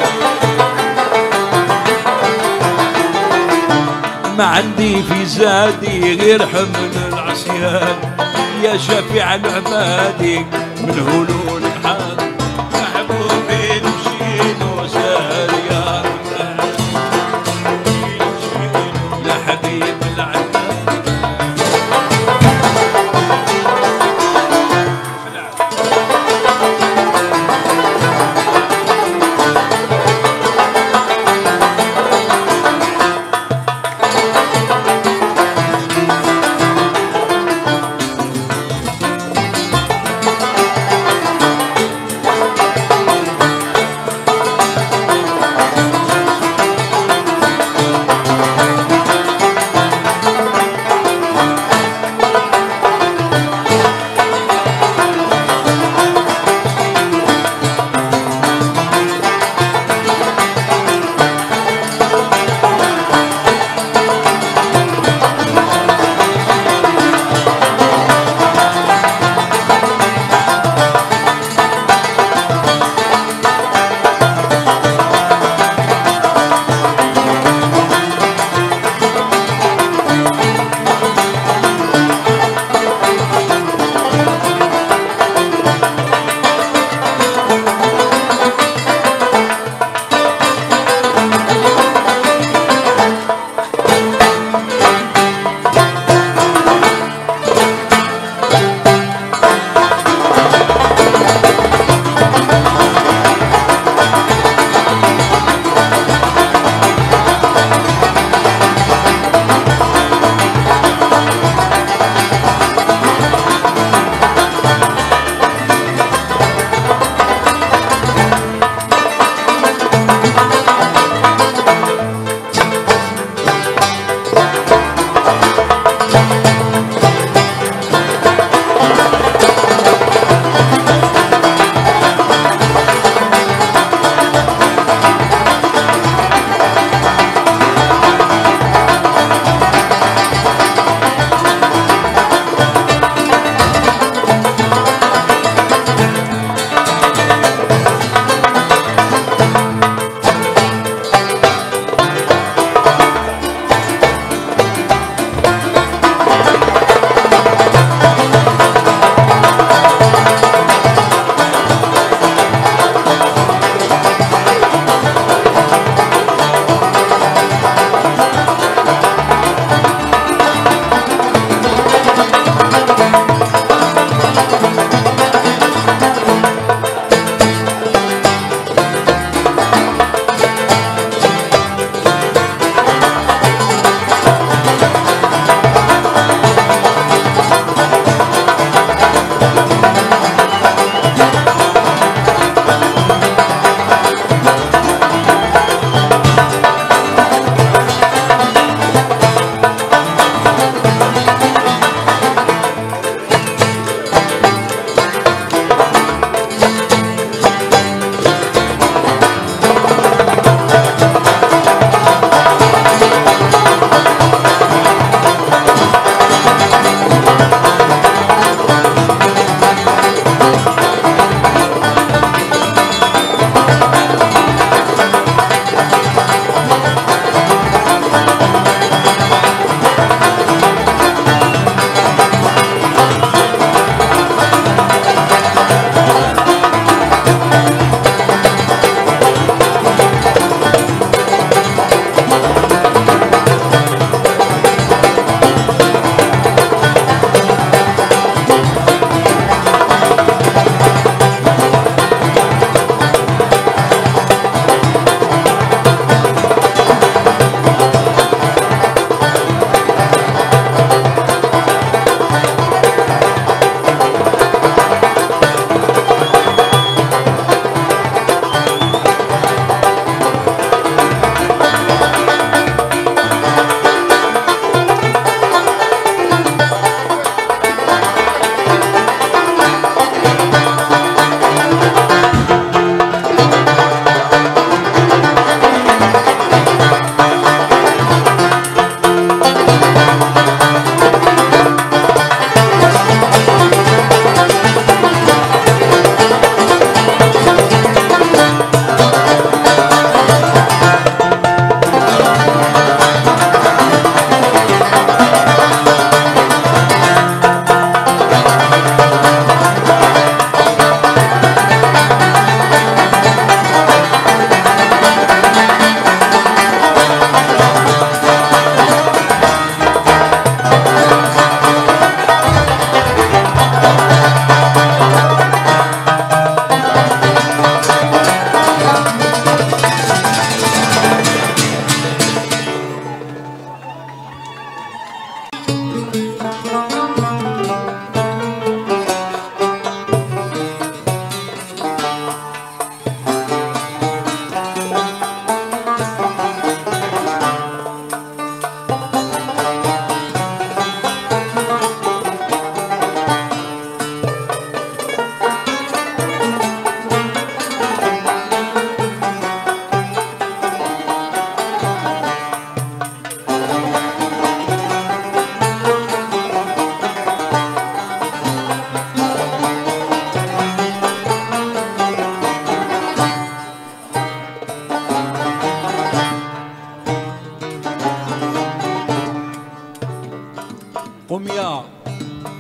ما عندي في زادي غير حمل العصيان يا شفيع العبادي من هلول الحال محبوبين مشيلو سهل يا رحمن يا حبيب العدنان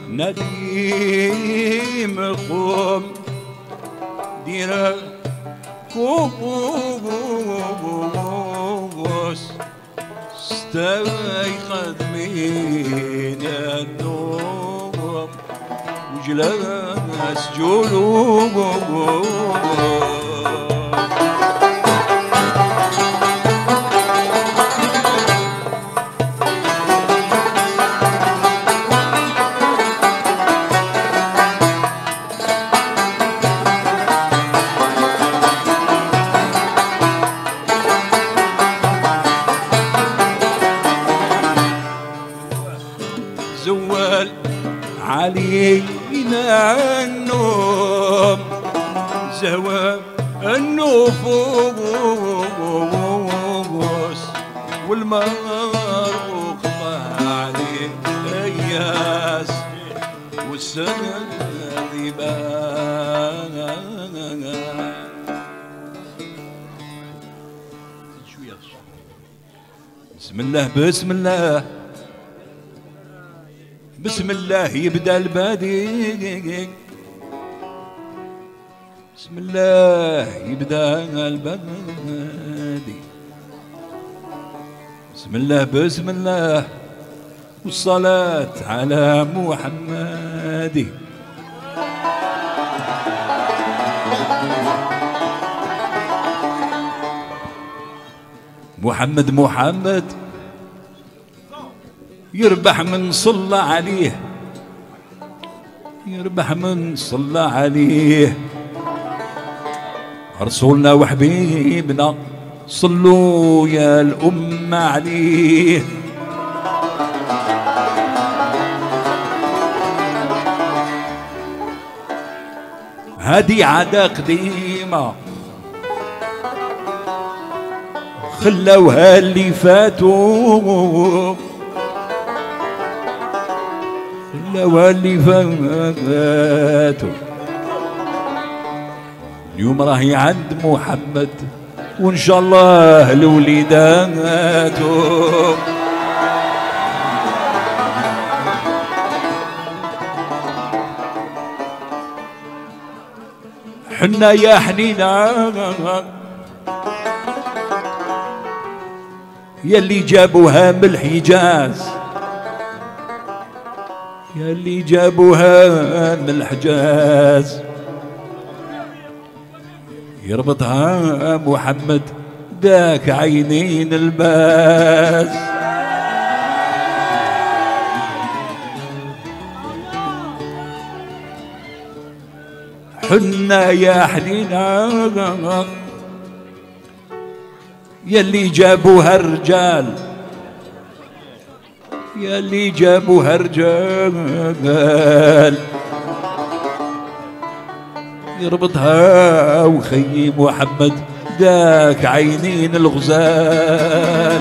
نديم قوم ديرا كوبوس استيقظ من النوم وجلس جلوب زوال علينا النوم زوال النفوس والمرق عليه رياس والسنة ذبان بسم الله بسم الله بسم الله يبدأ البديع بسم الله يبدأ البديع بسم الله بسم الله والصلاة على محمد محمد محمد يربح من صلى عليه يربح من صلى عليه رسولنا وحبيبنا صلوا يا الأمة عليه هذه عادة قديمة خلوها اللي فاتوا خلوها اللي فاتوا اليوم راهي عند محمد وإن شاء الله لوليداته حنا يا حنينا يلي جابوها من الحجاز يلي جابوها من الحجاز يربطها محمد ذاك عينين الباز حنا يا حنينا يلي جابوها الرجال يلي جابوها الرجال يربطها وخي محمد ذاك عينين الغزال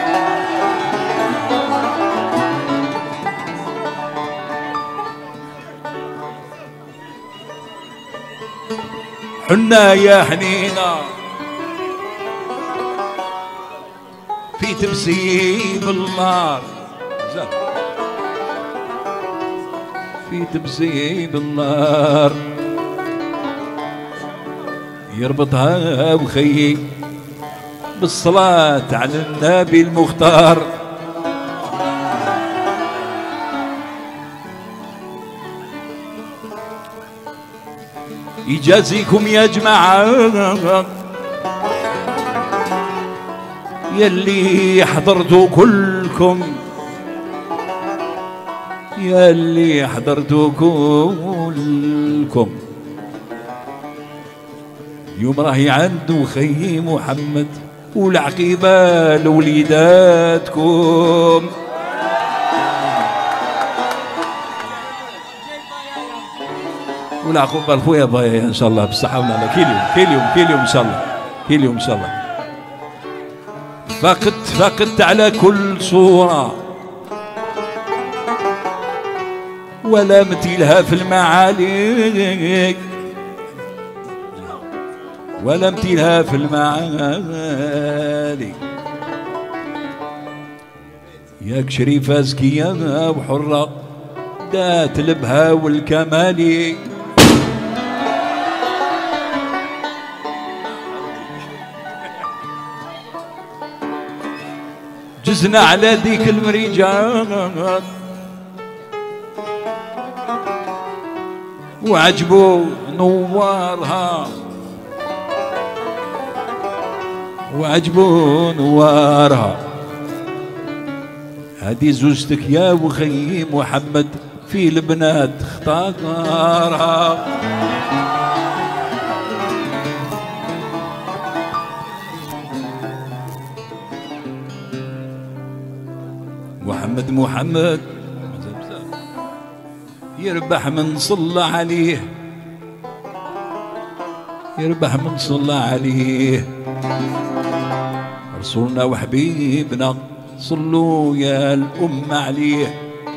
حنا يا حنينا في تبسيم النار في تبسيم النار يربطها وخيي بالصلاة على النبي المختار يجازيكم يا جماعة يلي حضرتوا كلكم يلي حضرتوا كلكم يوم راهي عنده خي محمد والعقيبة لوليداتكم والعقوبة لخويا بايا ان شاء الله بالصحة والله كل يوم ان شاء الله كل يوم ان شاء الله فقدت على كل صورة ولا مثيلها في المعالي ولا مثيلها في المعالي ياك شريفة زكية وحرة ردات البها والكمالي جزنا على ذيك المريجات وعجبوا نوارها وعجبوا نوارها. هذه زوجتك يا وخي محمد في البنات اختارها. محمد يربح من صلى عليه، يربح من صلى عليه رسولنا وحبيبنا صلوا يا الأمة عليه.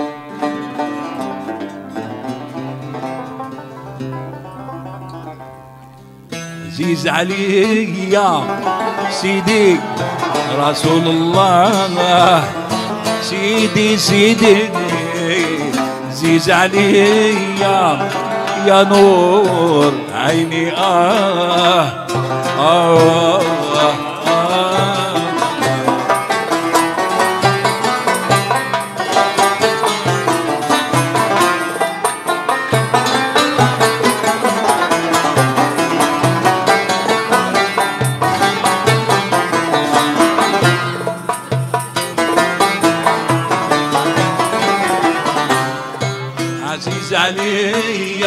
عزيز عليه يا سيدي رسول الله، سيدي سيدي عزيز علي يا نور عيني عزيز علي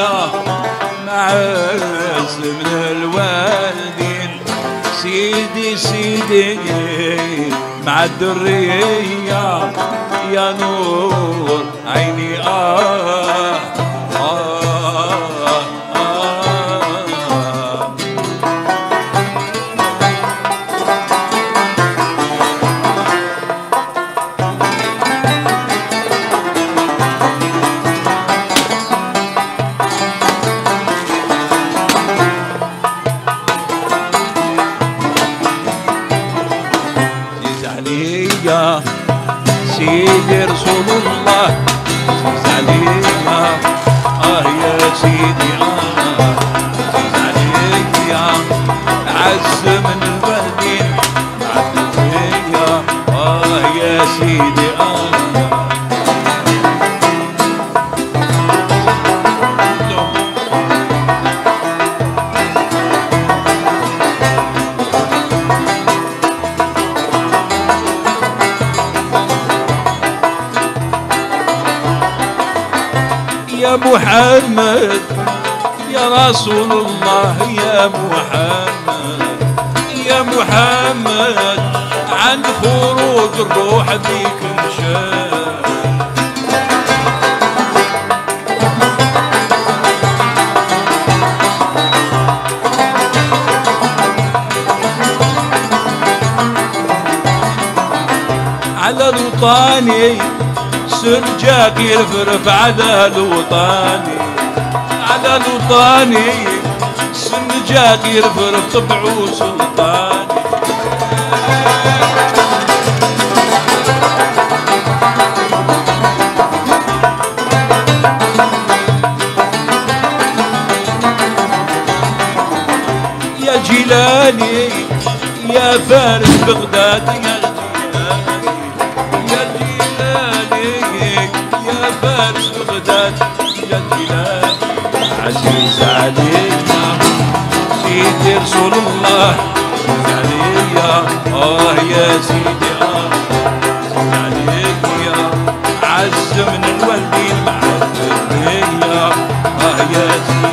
معز من الوالدين، سيدي سيدي مع الدرية يا نور عيني سيدي رسول الله، عزيز عليا يا سيدي عزيز عليا عز من الوالدين عدليا يا سيدي يا محمد يا رسول الله، يا محمد يا محمد عن خروج الروح بيك انشاء. على الوطاني سرجاك يرفرف على الوطاني، على الوطاني سرجاك يرفرف طبعه سلطاني. يا جيلاني يا فارس بغداد يا فارس بغداد يا جلال عزيز علينا سيدي رسول الله، عزيز عليا يا سيدي عزيز عليا عز من الوالدين مع الدنيا يا سيدي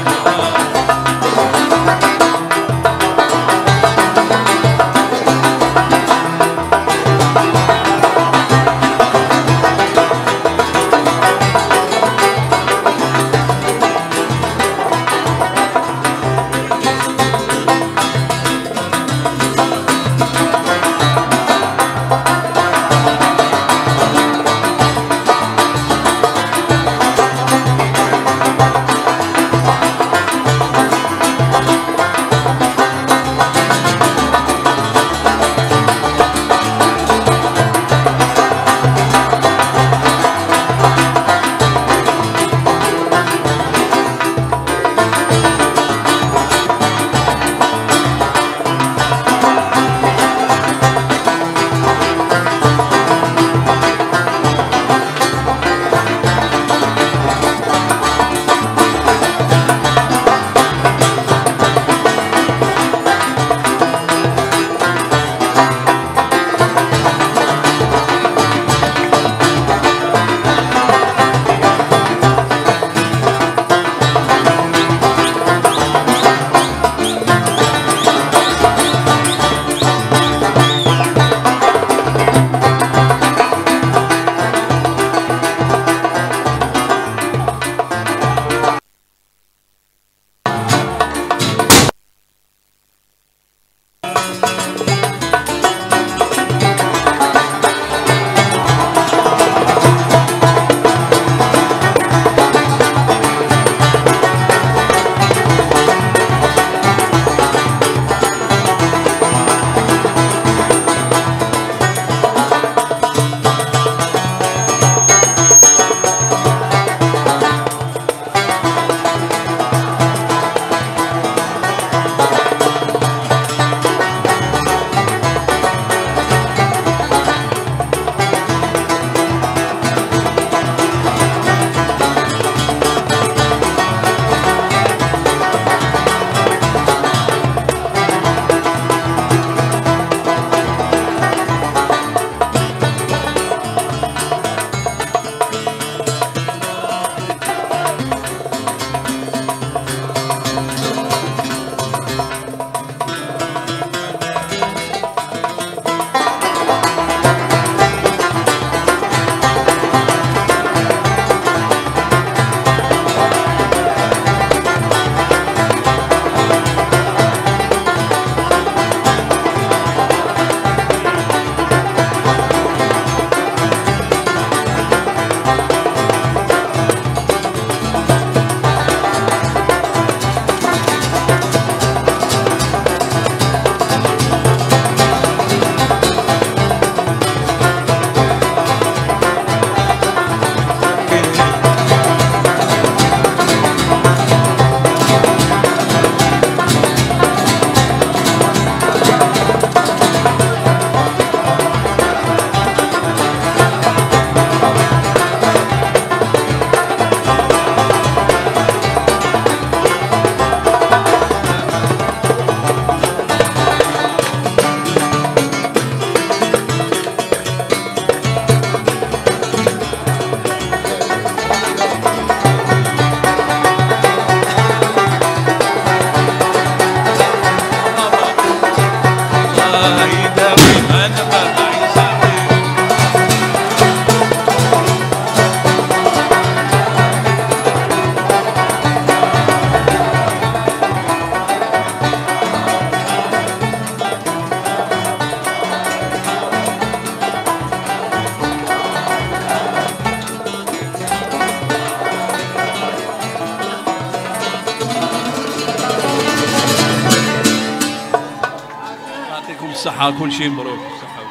صحة كل شيء مبروك. صحة.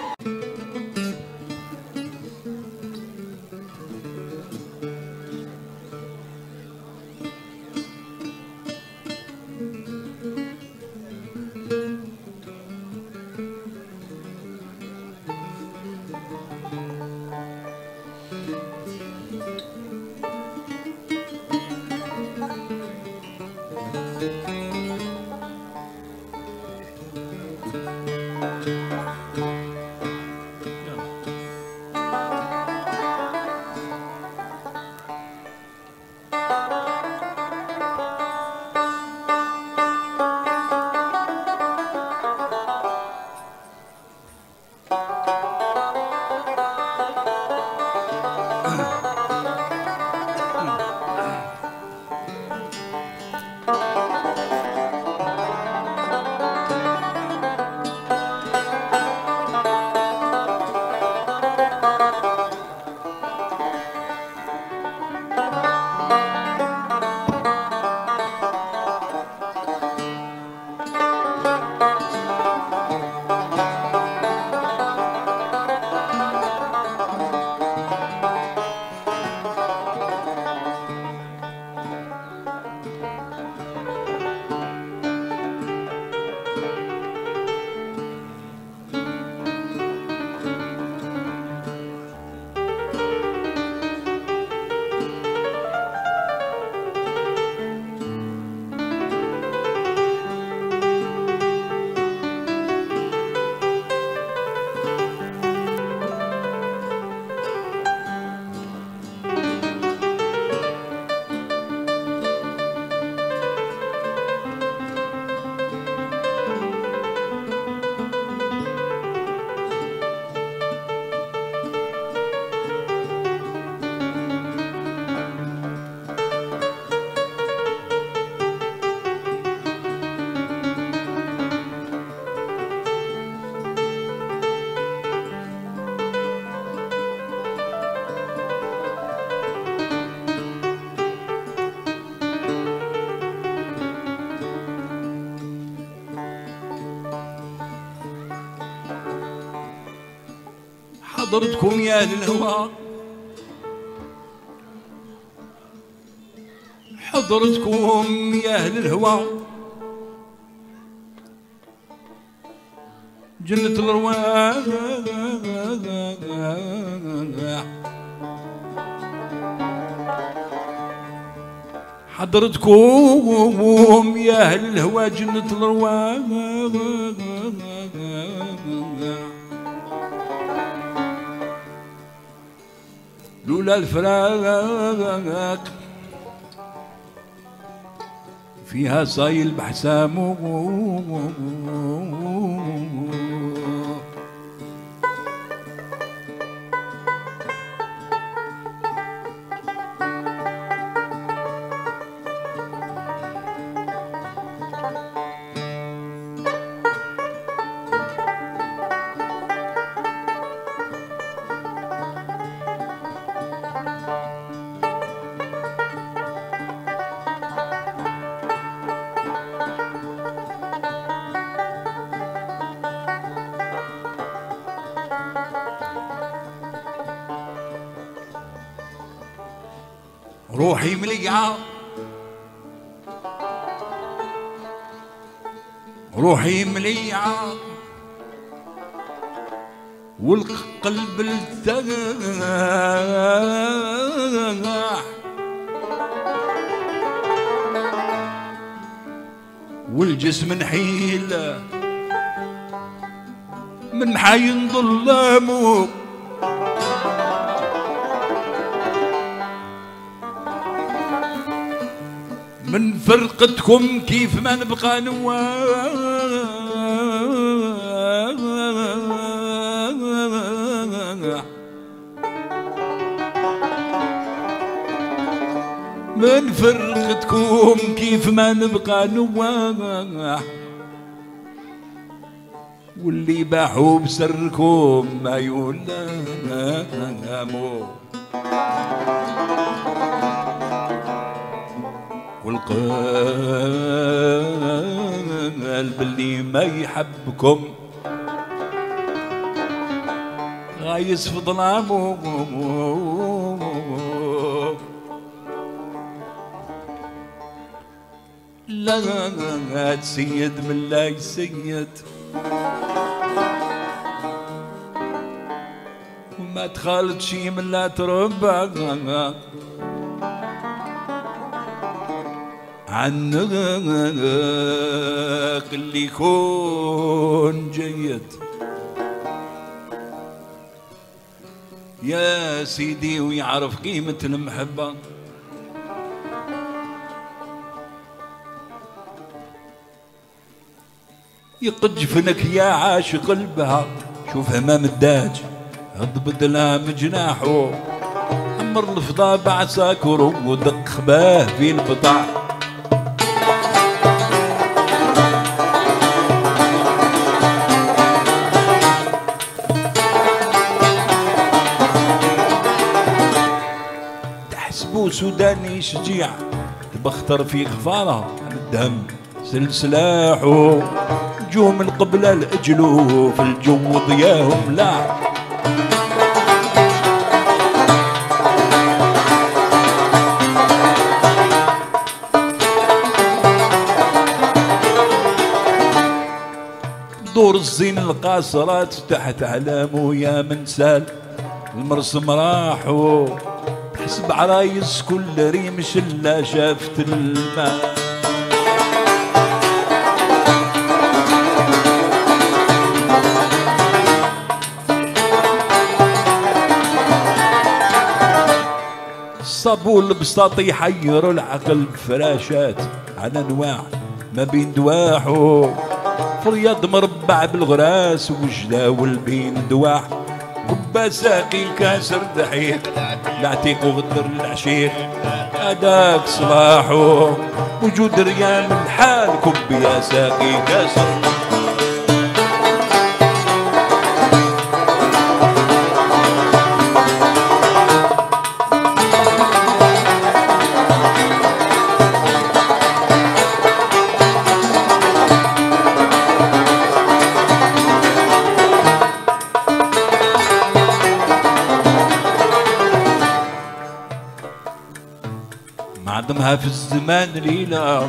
حضرتكم يا أهل الهوى، حضرتكم يا أهل الهوى، جنة الأرواح حضرتكم يا أهل الهوى، جنة الأرواح لولا الفراق فيها صايل بحسامه روحي مليعة، روحي مليعة والقلب ارتاح والجسم نحيل من محاين ظلامه من فرقتكم كيف ما نبقى من فرقتكم كيف ما نبقى نواح واللي باحوا بسركم ما يلاموا والقلب اللي ما يحبكم رايس في ظلامه لا تسيد من لا يسيد وما تخالط شي من لا تربى عنك اللي يكون جيد يا سيدي ويعرف قيمة المحبة يقجفنك يا عاشق قلبها شوف همام الداج اضبط لها مجناحه عمر الفضا بعساك ودق خباه في البطاع تحسبو سوداني شجيع تبختر في غفارة الدم سلسلاحه نجوم القبلة الأجلو في الجو ضياهم لا دور الزين القاصرات تحت علامه يا من سال المرسم راحو حسب عرايس كل ريمش الا شافت الماء صابوا البساط يحيروا العقل بفراشات على انواع ما بين دواحو فرياض مربع بالغراس وجداول بين دواح كبا ساقي كاسر دحيح العتيق وغدر العشيق هذاك صلاحو وجود ريال الحال كب يا ساقي كاسر معظمها في الزمان ليلة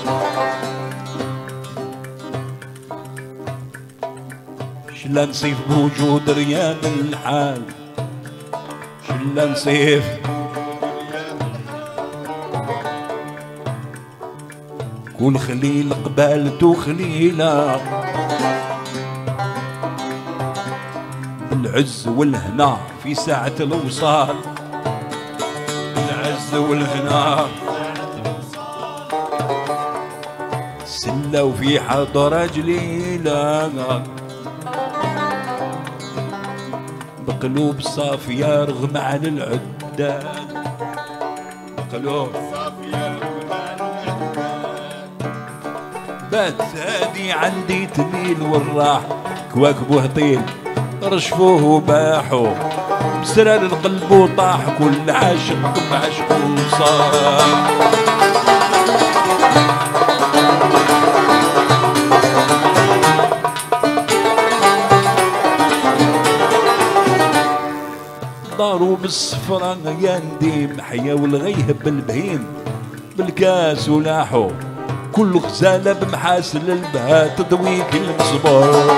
شلا نصيف بوجود ريان الحال شلا نصيف كل خليل قبالته خليلة بالعز والهنا في ساعة الوصال العز والهنا سلة وفي حضرة جليلة بقلوب صافية رغم على العداد بقلوب صافية رغم على العداد بات هادي عندي تميل والراح كواكب وهطيل رشفوه وباحوا بسرار القلب وطاح كل عاشق بعشق وصار داروا بالصفرة يندي محيا والغيهب بالبهيم بالكاس ولاحو كل غزالة بمحاسن البها تضوي كل مصبور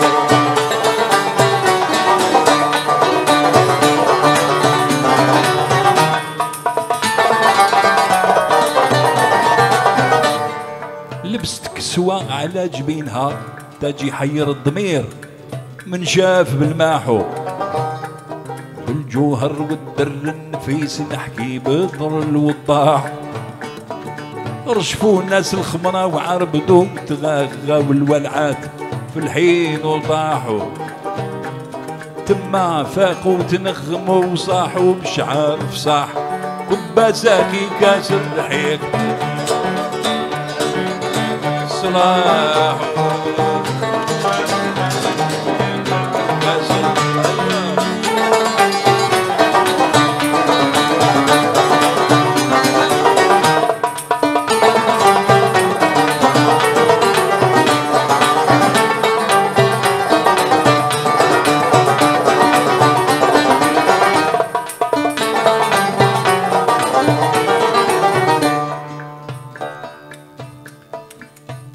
لبست كسوة على جبينها تاجي حير الضمير من شاف بالماحو بالجوهر والدر النفيس نحكي بضر الوضاح رشفوا الناس الخمرة وعربدوا تغاغى والولعات في الحين وطاحوا تما فاقوا تنغموا وصاحوا مش عارف صاح كبا ساقي كاس الرحيق صلاح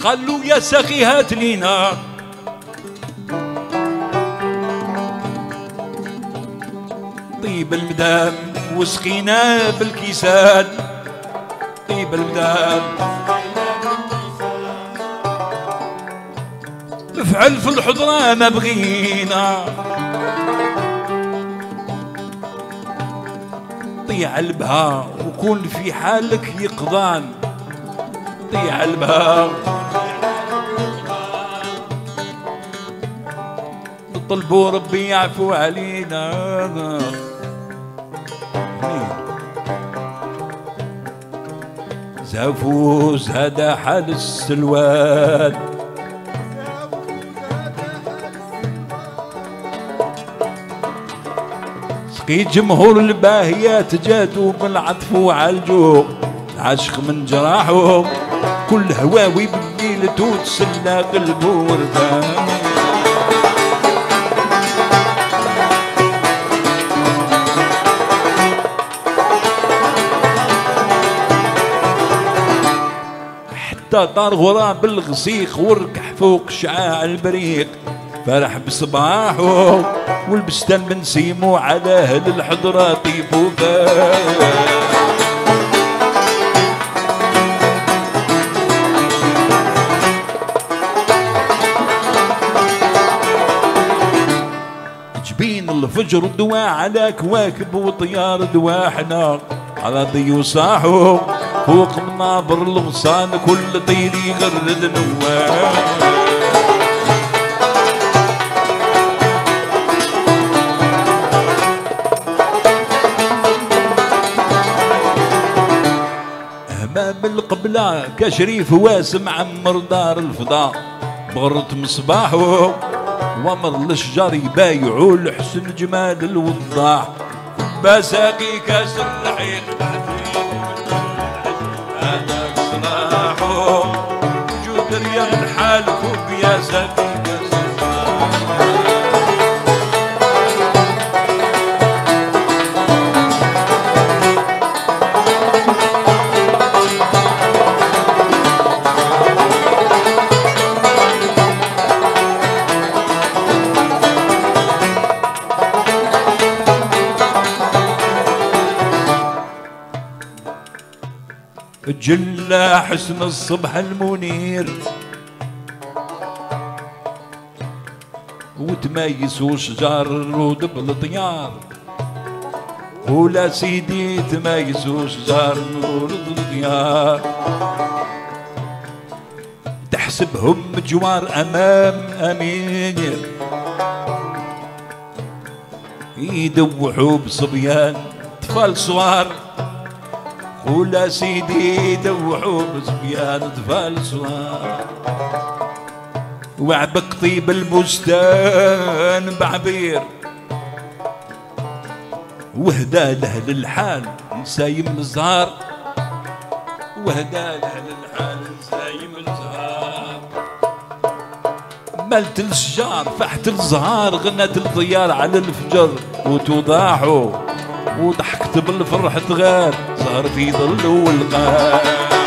قال له يا ساقي هات لينا طيب المدام وسقينا بالكيسان، طيب المدام افعل في الحضرة ما بغينا، طيع البها وكون في حالك يقضان، طيع البها نطلبوا ربي يعفو علينا. زافوز هذا حال السلوان، سقي جمهور الباهيات جادوا بالعطف وعالجوا العشق من جراحهم، كل هواوي بالليل تتسلى قلبه وردان. حتى طار غراب الغسيق وركح فوق شعاع البريق، فرح بصباحه والبستان بنسيمو على اهل الحضره طيبوا جبين الفجر دواء على كواكب وطيار دواحنا، على ضي صاحو فوق منابر الغصان كل طير يغرد نواه. امام القبلة كشريف واسم عمر دار الفضاء، بغرة مصباحه ومر الشجر يبايعوا لحسن جمال الوضاح، بساقي كاس الرحيق هذاك صلاحه جود ريال حالكم يا ساقي كاس جل حسن الصبح المنير، وتميز شجار الرود بالطيار، ولا سيدي تميز شجار الرود بالطيار، تحسبهم جوار امام امير، يدوحوا بصبيان اطفال صغار، ولا سيدي دوحوا بصبيان اطفال صغار، وعبق طيب البستان بعبير، وهدى له للحال نسايم الزهار، وهدى له للحال نسايم الزهار، ملت الشجار فحت الزهار غنت الضيار على الفجر وتوضاحوا، وضحكت بالفرح تغار صار في ظل والقار.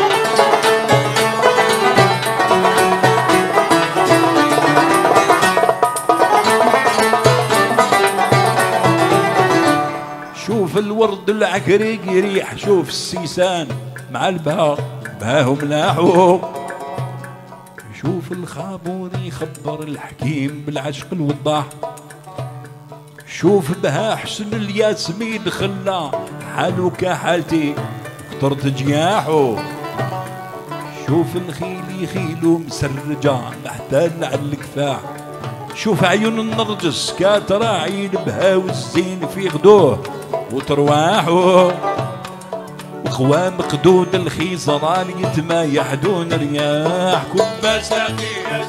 شوف الورد العكريق يريح، شوف السيسان مع البها بهاهم لاحوا، شوف الخابور يخبر الحكيم بالعشق الوضاح، شوف بها حسن الياسمين خلا حالو كحالتي اخترت جياحو، شوف الخيل يخيلو مسرجة محتال على الكفاح، شوف عيون النرجس كاتراعي البها والزين في غدوه وترواحو، وخوام قدود الخيزران يتمايح دون رياح، كل مساقي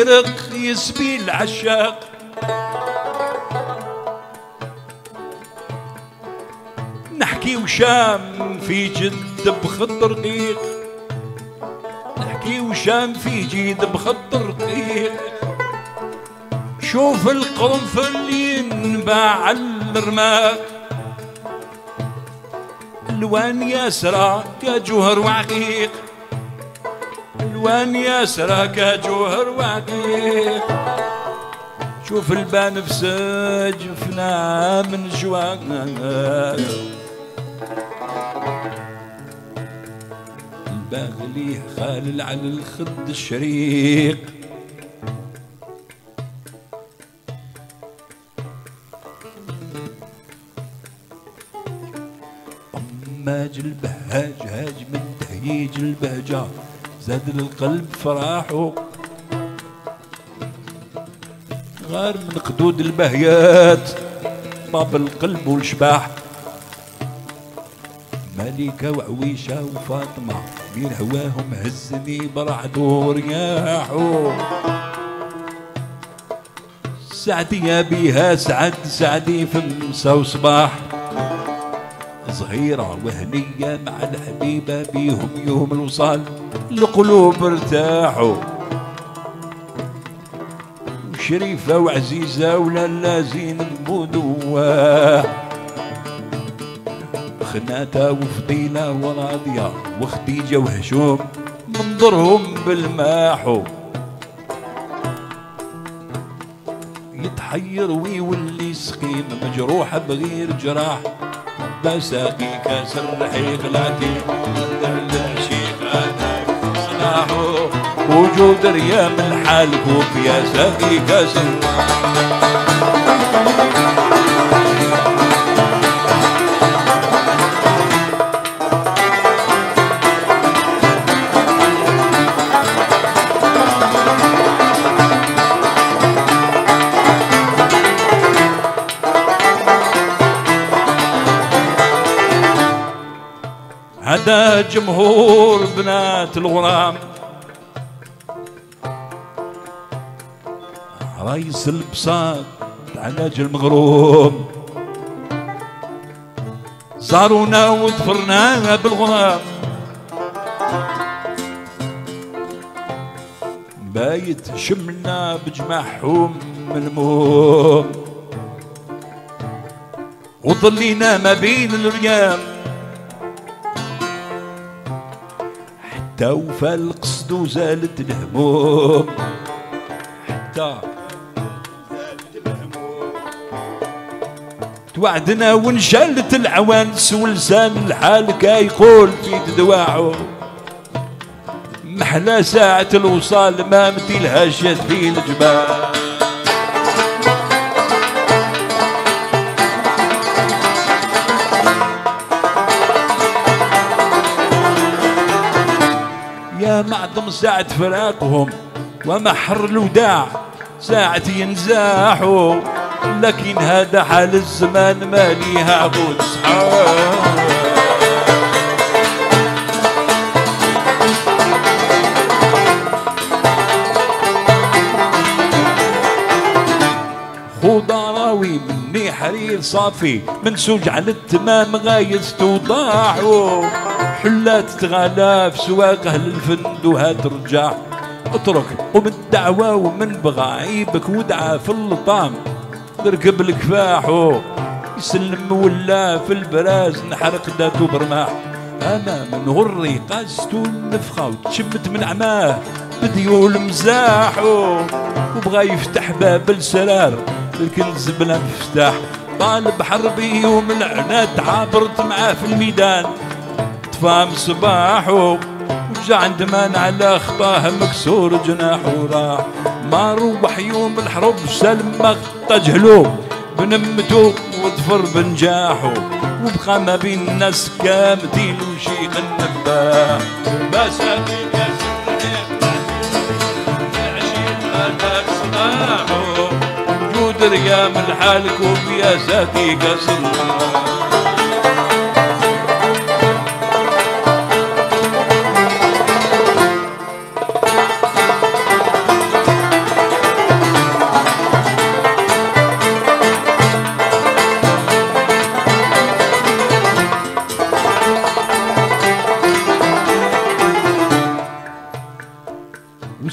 يرق يسبي العشاق. نحكي وشام في جد بخط رقيق، نحكي وشام في جد بخط رقيق. شوف القرنفل ينباع على الرماق، الوان ياسرة كجوهر وعقيق، الوان ياسرة كجوهر وعقيق. شوف البنفسج جفنا من جوان، الباغلي خالل على الخد الشريق. طماج البهاج هاج من تهييج البهجة، زاد للقلب فراحه غار من قدود البهيات، طاب القلب والشباح. ملكة وعويشة وفاطمة بين هواهم هزني برعد ورياحو. سعدي يا بيها سعد سعدي في مسا وصباح، صغيرة وهنية مع الحبيبة بيهم يوم الوصال القلوب ارتاحوا. وشريفة وعزيزة ولا زين المدواح، خناتة وفضيلة وراضية وخديجة وهشوم منظرهم بالماحو. يتحير ويولي سقيم مجروح بغير جراح، بساقي كاس الرحيق العتيق الشيخ صلاحو. وجود ريام الحال كوب يا ساقي كاس. هذا جمهور بنات الغرام، رئيس البساط علاج المغروم. صارونا وظفرنا بالغرام، بايت شملنا بجماحهم ملموم. وظلينا ما بين الريام، حتى وفى القصد وزالت الهموم، حتى زالت الهموم. توعدنا وانشلت العوانس ولسان الحال كيقول في تدواعو. محلى ساعة الوصال ما مثيلها شد في الجبال. يا معظم ساعة فراقهم ومحر الوداع، ساعة ينزاحوا. لكن هذا حال الزمان ما ليها عقود صحاب. خضراوي مني حرير صافي، منسوج على التمام غايز توضاعوا. حلات تغالى في سواق اهل الفند وهات رجاع. اترك قم الدعوة ومن بغى عيبك ودعا في اللطام، نركب الكفاحو. يسلم ولا في البراز نحرق داتو برماح. انا من غري قاستو النفخة وتشمت من عماه بديول مزاحو. وبغى يفتح باب السرار الكنز بلا مفتاح. طالب حربي ومن العناد عابرت معاه في الميدان، طفى مصباحو. ورجع عند مان على خطاه مكسور جناحو راح. ما روح يوم الحرب سلم ما غطى جهلو بنمتو وظفر بنجاحو. وبقى ما بين الناس كامتين وشيخ النباح. بساقي كاس الرحيق عشيق هذاك صلاحو. وجود ريام الحال كوب يا ساقي كاس الرحيق.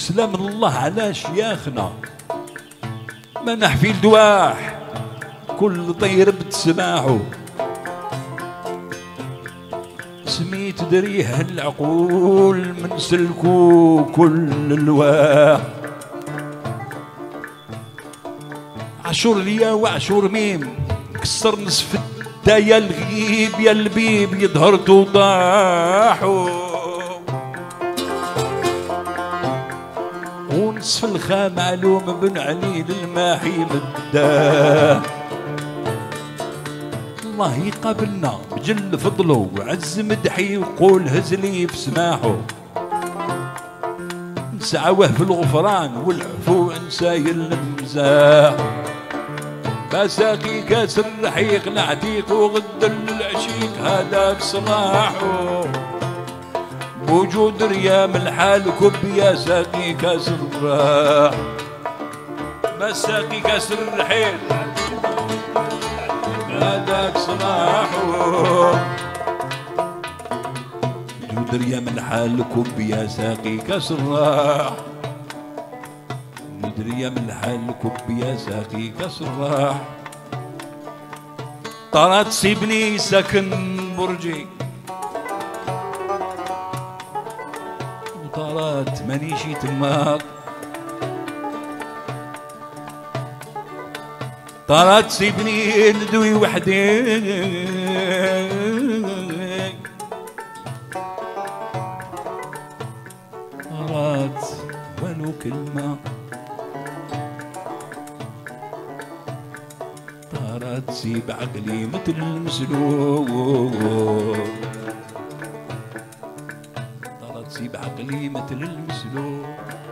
سلام الله على شياخنا ما نحفي الدواح كل طير بتسماحو سميت دريه العقول من سلكو كل الواح عاشور ليا وعاشور ميم كسر نصف الدايا الغيب يا البيب يظهر وضاحو ونصف الخام معلوم بن علي للماحي مداه الله يقابلنا بجل فضله وعز مدحي وقول هزلي في سماحه نسعوه في الغفران والعفو نسايل المزاح بساقي كاس الرحيق نعتيق وغد العشيق هذا بصلاحه بوجود ريام الحال كب يا ساقي كاس الراح بساقي كاس الرحيق هذاك صلاحه بوجود ريام الحال كب يا ساقي كاس الراح مدري من الحال كب يا ساقي كسراح طارت سيبني سكن برجي وطارت مانيشي تماك طارت سيبني ندوي وحدي طارت ولو كلمه طارت سيب عقلي مثل المسلوق طارت سيب عقلي مثل المسلوق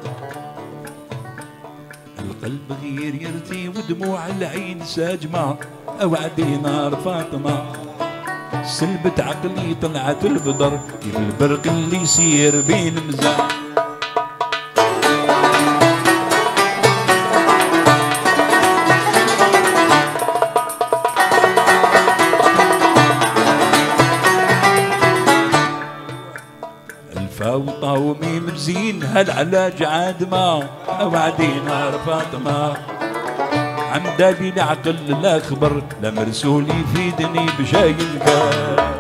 القلب غير يرتي ودموع العين ساجمة اوعدي نار فاطمة سلبت عقلي طلعت البدر كيف البرق اللي يسير بين مزاح فوطة وميم زين هالعلاج عاد ما اوعدي نار فاطمة عمدالي العقل لا خبر لا مرسول يفيدني بشاي الكار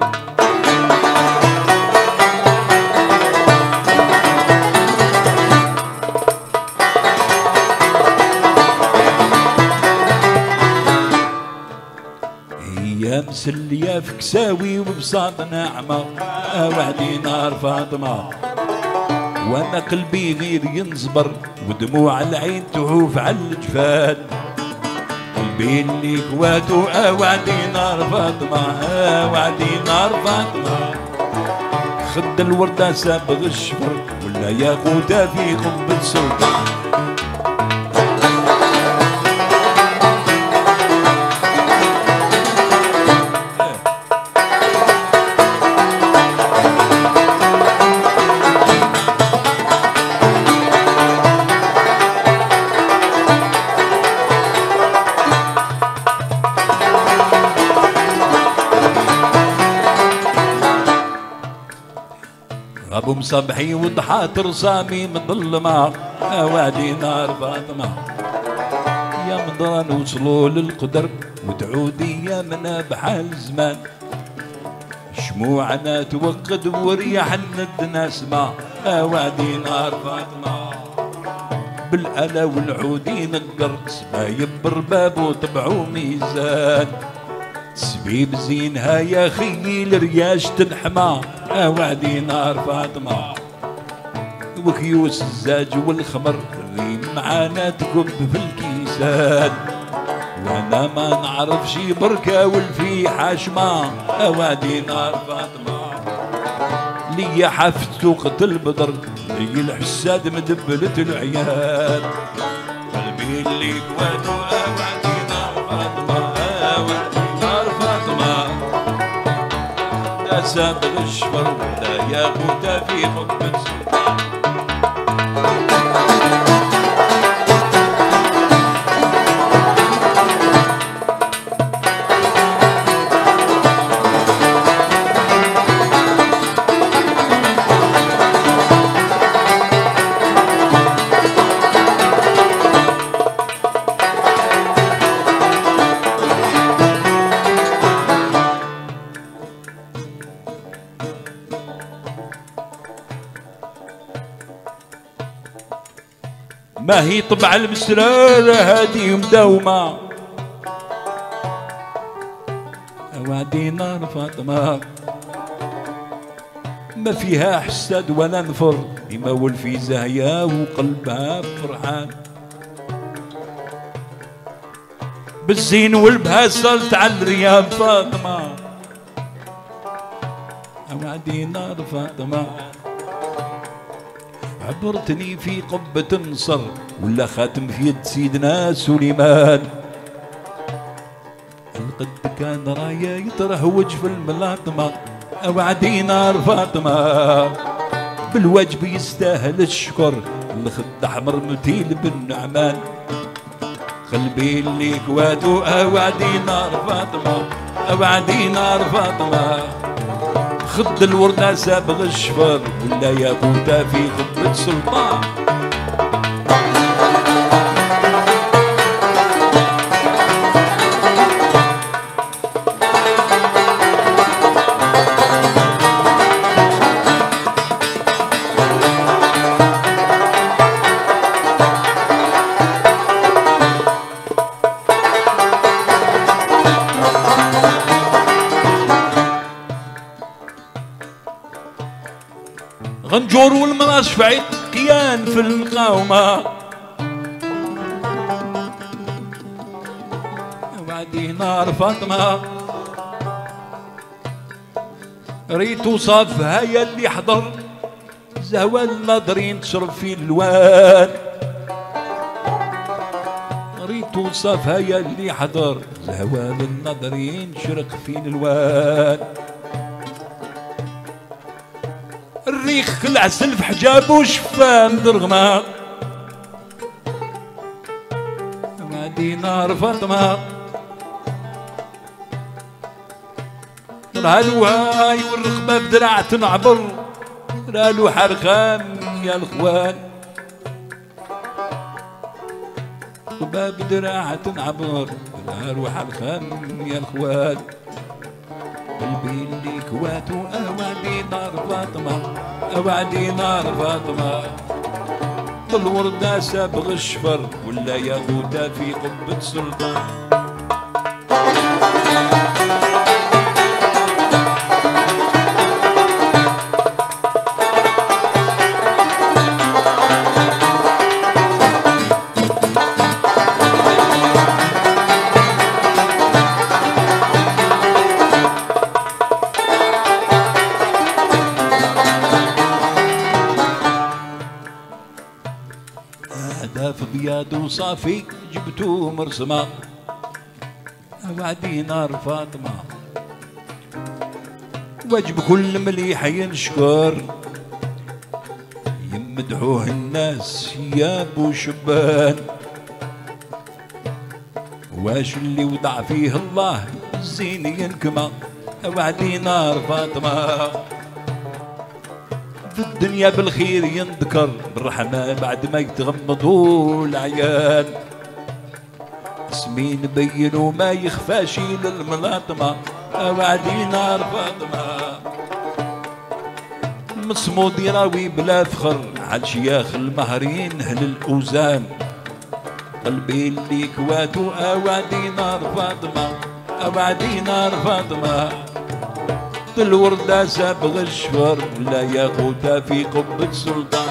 يا مسلية في كساوي وبساط ناعمة اوعدي نار فاطمة وانا قلبي غير ينزبر ودموع العين تعوف على الجفان قلبي اللي كواتو اوعدي نار فاطمة اوعدي نار فاطمة خد الوردة سابغ الشفر ولا ياقوتها في قنبة سلطان ابو مصبحي وضحات رصامي مظلمه اوعدي نار فاطمه يا مضرا نوصلوا للقدر وتعود ايامنا بحال زمان شموعنا توقد وريح ندنا سما اوعدي نار فاطمه بالالا والعود ينقر سبايب برباب وطبعو ميزان سبيب زينها يا خيل رياش تنحمى اوعدي نار فاطمة وكيوس الزاج والخمر الريم معانا تكب في الكيسان وانا ما نعرف شي بركة والفي حاشمة اوعدي نار فاطمة ليا حفت وقت البدر لي الحساد مدبلة العيال قلبي اللي كواتو اوعدي نار فاطمة سابغ الشفر ولا ياقوت في حب السلطان ما هي طبع المسرارة هادي مداومة وعدي نار فاطمة ما فيها حساد ولا نفر يمول في زهيا وقلبها فرحان بالزين والبها صلت على الرياب فاطمة وعدي نار فاطمة عبرتني في قبة النصر ولا خاتم في يد سيدنا سليمان القد كان راية يترهوج في الملاطمة وعدي نار فاطمة بالوجب يستاهل الشكر الخد احمر متيل بالنعمان قلبي اللي كواتو وعدي نار فاطمة وعدي نار فاطمة خد الوردة سابغ الشفر ولا ياقوتها في خبة سلطان غنجور والمرا شفعت قيان في المقاومة وعدي نار فاطمة ريتو صافها يا اللي حضر زهوى الناظرين تشرب في الوان ريتو صافها يا اللي حضر زهوى الناظرين تشرق في الوان الريخ العسل في حجاب وشفاه مدرغمة وعدي نار فاطمة الهلواي والرقبة بدرع تنعبر رالو حرخان يا الخوان رقبة بدرع تنعبر رالو حرخان يا الخوان قلبي اللي كواتو وعدي نار فاطمة وعدي نار فاطمة الوردة سابغ الشفر ولا ياقوتها في قبة سلطان في بياد وصافي جبتو مرسمة وعدي نار فاطمة واجب كل مليح ينشكر يمدحوه الناس يا ابو شبان واش اللي وضع فيه الله الزين ينكمى وعدي نار فاطمة في الدنيا بالخير ينذكر بالرحمة بعد ما يتغمضوا العيان اسمي نبين وما يخفاش للملاطمة وعدي نار فاطمة مصمود يراوي بلا فخر عاد شياخ المهرين اهل الاوزان قلبي اللي كواتو وعدي نار فاطمة وعدي نار فاطمة الوردة سابغ الشفر لا ياقوتها في قبة سلطان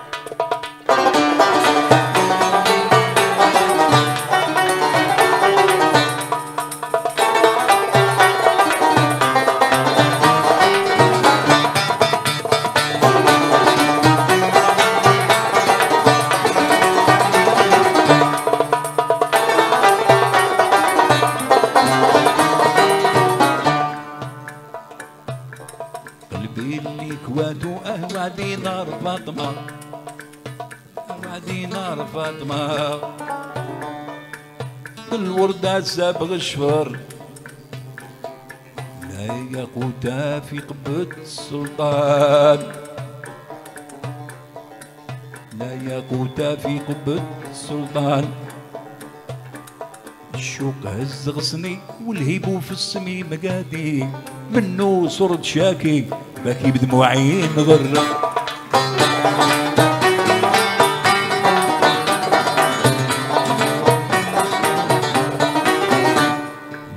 وعدي نار فاطمة وعدي نار فاطمة الوردة سابغ الشفر لا ياقوتها في قبة السلطان لا ياقوتها في قبة السلطان الشوق هز غصني والهيبو في السمي مقادي منو صرت شاكي باكي بدموعي نغر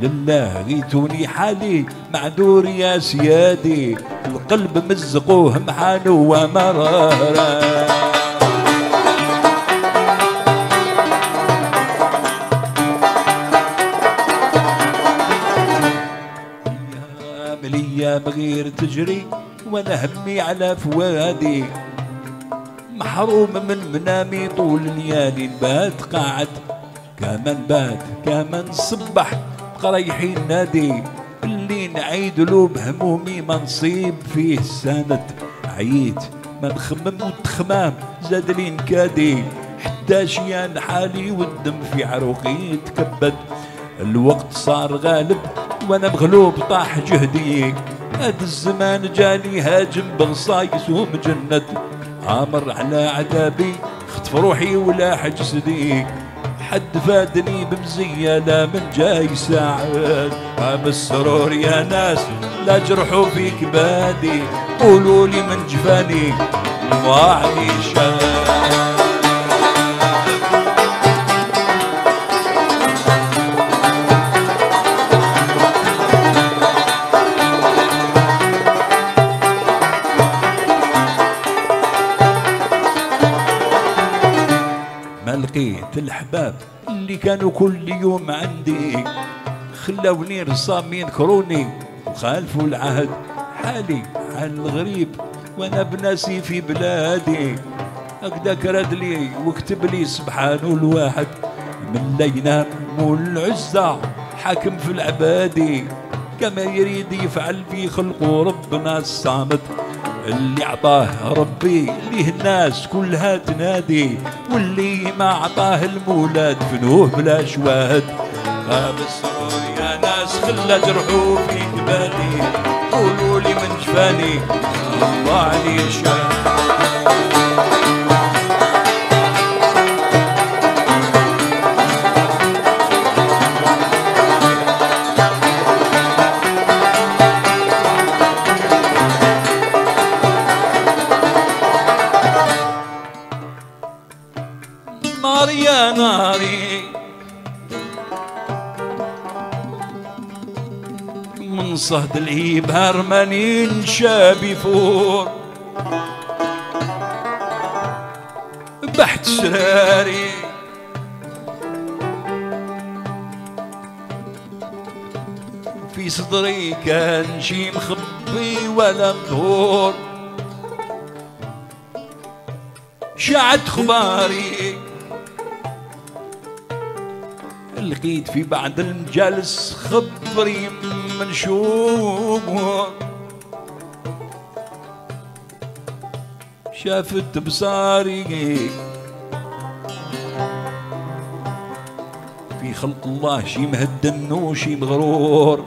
لله غيتوني حالي معذور يا سيادي، القلب مزقوه محانو ومرارا. ايام غير تجري وانا همي على فوادي، محروم من منامي طول الليالي، بات قاعد كمان بات كمان صبح قريحي نادي، اللي نعيد له بهمومي ما نصيب فيه السند، عييت ما نخمم والتخمام زاد لي نكادي، حتى شيان حالي والدم في عروقي تكبد، الوقت صار غالب وانا مغلوب طاح جهدي، هاد الزمان جاني هاجم بغصايس ومجند، عامر على عذابي خطف روحي ولا جسدي، حد فادني بمزية لا من جاي ساعد، عام السرور يا ناس لا جرحوا في كبادي، قولوا لي من جفاني وعلي شاد. لقيت الحباب اللي كانوا كل يوم عندي، خلاوني رصام ينكروني وخالفوا العهد، حالي حال الغريب وانا بناسي في بلادي، هكذا كرد لي وكتب لي سبحانه الواحد، من لا ينام مول العزة حاكم في العبادي، كما يريد يفعل في خلقه ربنا الصامد، اللي عطاه ربي ليه الناس كلها تنادي، واللي ما عطاه المولى دفنوه بلا شواهد، غاب السرور يا ناس خلى جرحوا في جبالي، قولوا لي من جفاني الله علي شاد. ناري يا ناري من صهد الإبهار ماني نشابي فور، بحت سراري في صدري كان شي مخبي ولا مدور، شعت خباري لقيت في بعض المجالس خبري منشور، شافت بصاري في خلق الله شي مهدن وشي مغرور،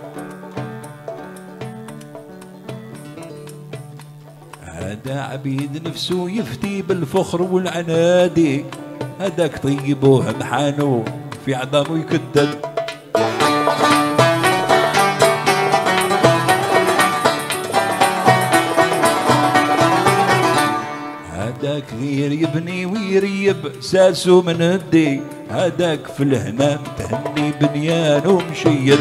هذا عبيد نفسه يفتي بالفخر والعنادي، هذاك طيبوه محانو في عظامه يكدد، هذاك غير يبني ويريب ساسو من الدي، هذاك في الهنا تهني بنيانه مشيد،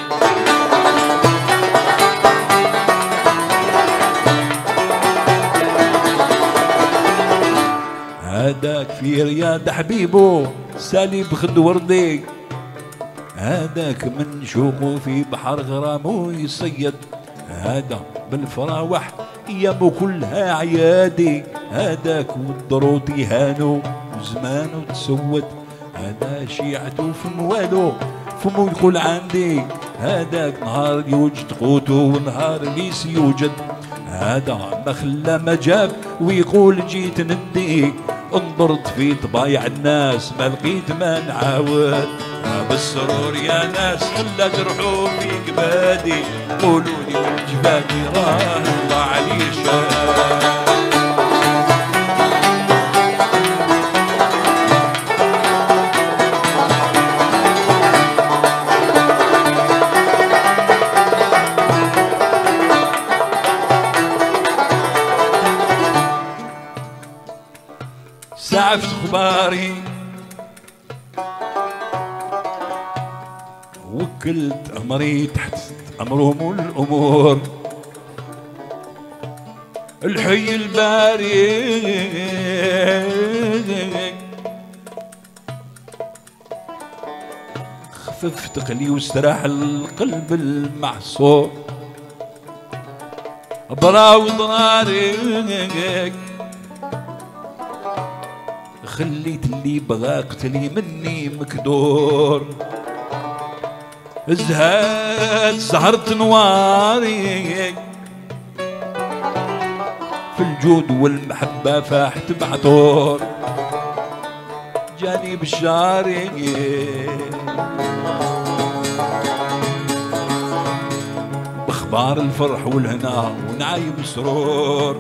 هذاك في رياض حبيبه سالي بخد وردي، هذاك من شوقه في بحر غرامه يصيد، هذا بالفراوح ايامه كلها عيادي، هذاك والضروط يهانو وزمانه تسود، هذا شيعته في موالو فمو يقول عندي، هذاك نهار يوجد قوته ونهار ليس يوجد، هذا ما خلى ما جاب ويقول جيت ندي، انظرت في طبايع الناس ما لقيت ما نعاود، بالسرور يا ناس خلى جرحوا في قبادي، قولوا لي من جبادي راه الله علي شاد. سعفت اخباري وكلت أمري تحت أمرهم الأمور. الحي الباري خفف تقلي واستراح القلب المحصور. براوض نارك خليت اللي بغا قتلي مني مكدور. زهات سهرت نواري في الجود والمحبة فاحت بعطور. جاني بالشاري باخبار الفرح والهنا ونعايم سرور.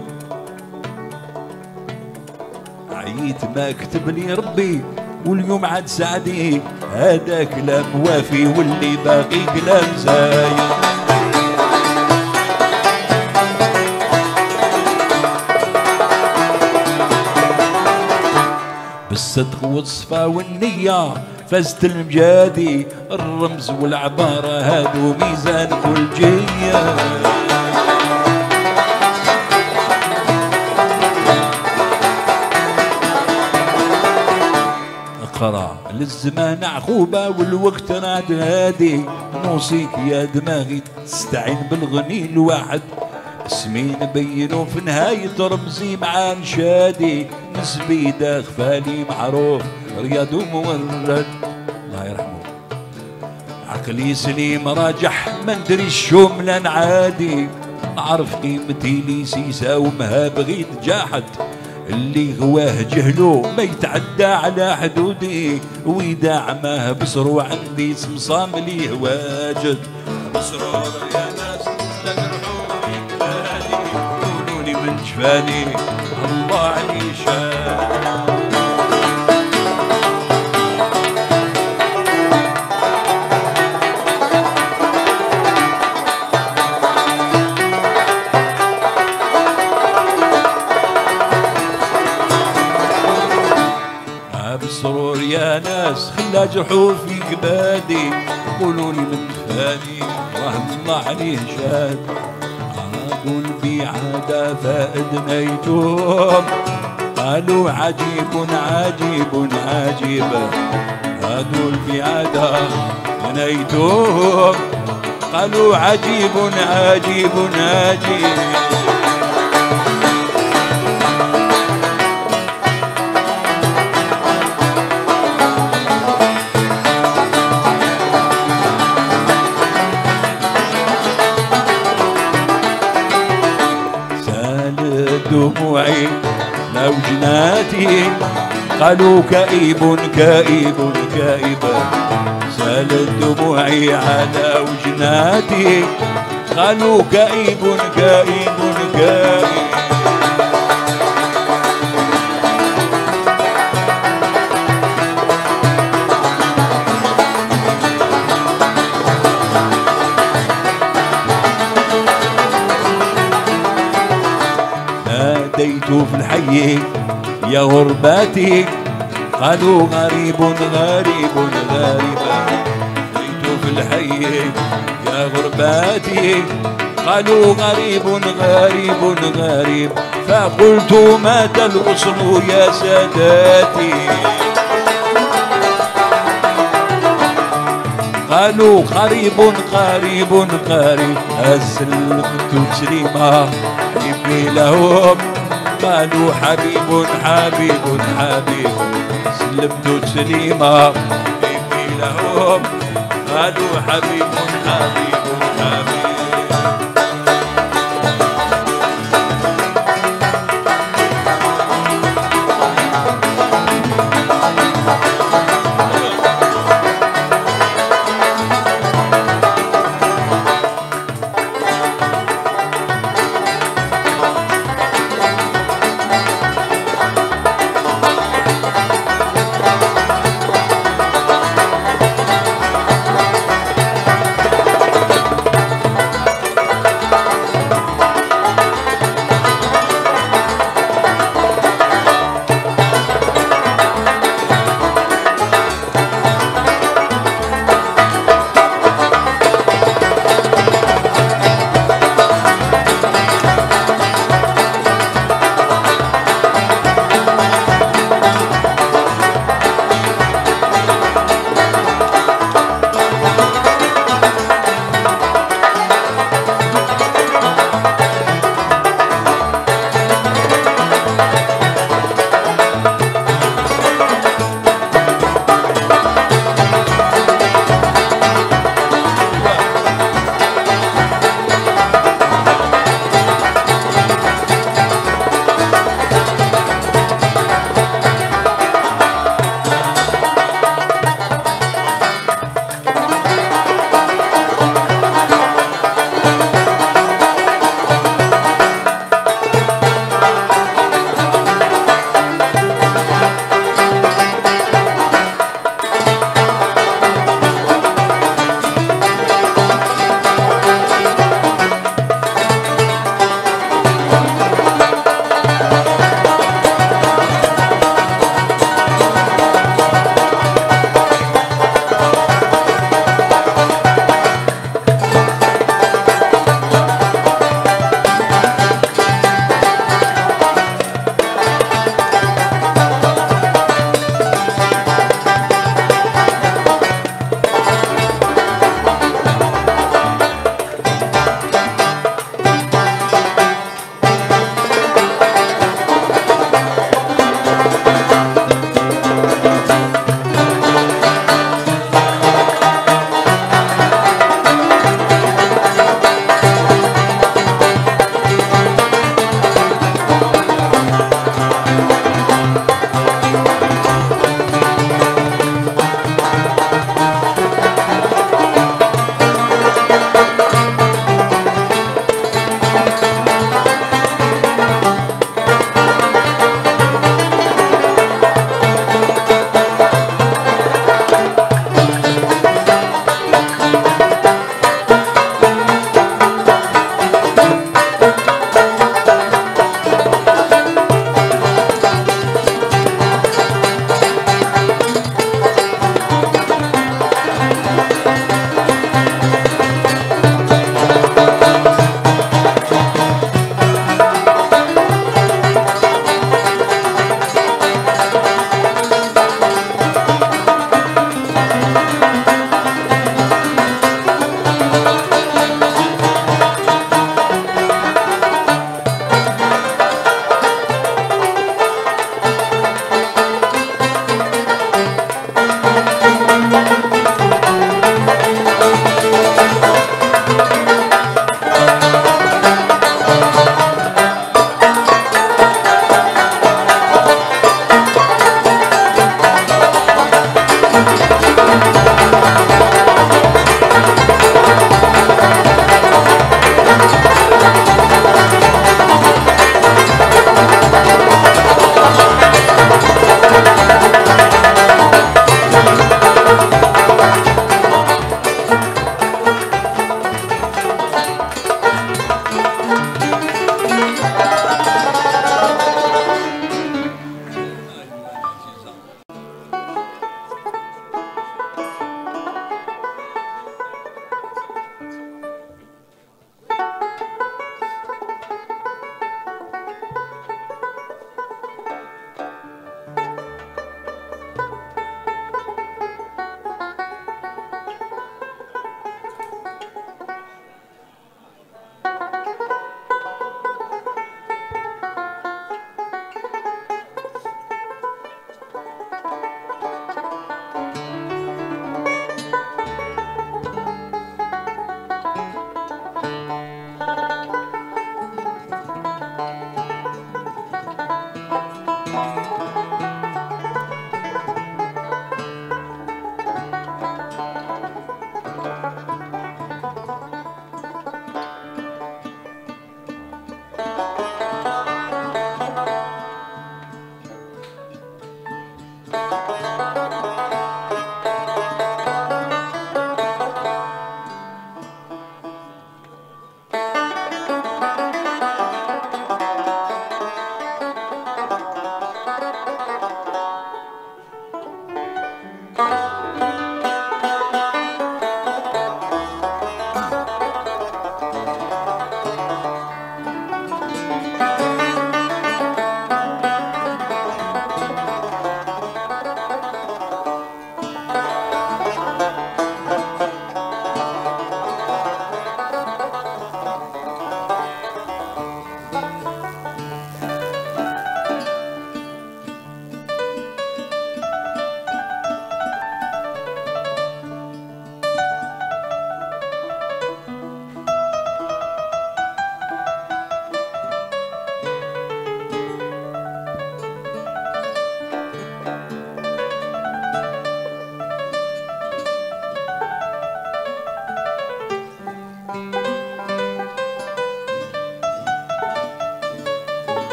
عييت ما كتب لي ربي واليوم عاد سعدي، هذا كلام وافي واللي باقي كلام زايد. بالصدق والصفا والنية فزت المجادي، الرمز والعبارة هادو ميزان كل جية. اقرا للزمان عقوبة والوقت راد هادي، نوصيك يا دماغي تستعين بالغني الواحد، اسمي نبينه في نهاية رمزي مع نشادي. نسبي دا خفالي معروف رياض ومورد الله يرحمه. عقلي سليم راجح ما ندري الشملة عادي، نعرف قيمتي لي سيسا ومها بغيت جاحد. اللي هواه جهلو ما يتعدى على حدودي، وإذا عماه بصرو عندي صمصام لي واجد. بصرور يا ناس تجرحوني بلادي، قولولي من جفاني الله علي شان. بسرور يا ناس خلا جرحوا في كبادي، قولوا لي من فاني رحم الله عليه شاد. عادوا البيعادة فائد نيتهم، قالوا عجيب عجيب عجيب. عادوا البيعادة نيتهم، قالوا عجيب عجيب عجيب. دموعي لو جناتي، قالوا كئيب كئيب كئيب. سالت دموعي على وجناتي، قالوا كئيب كئيب كئيب. ناديت في الحي يا غرباتي، قالوا غريب غريب غريب. ناديت في الحي يا غرباتي، قالوا غريب غريب غريب. فقلت مات الغصن يا ساداتي، قالوا قريب قريب قريب. أسلمت تسليما حبي لهم، قالوا حبيب حبيب حبيب. سلمت تسليما حبي لهم، قالوا حبيب حبيب حبيب.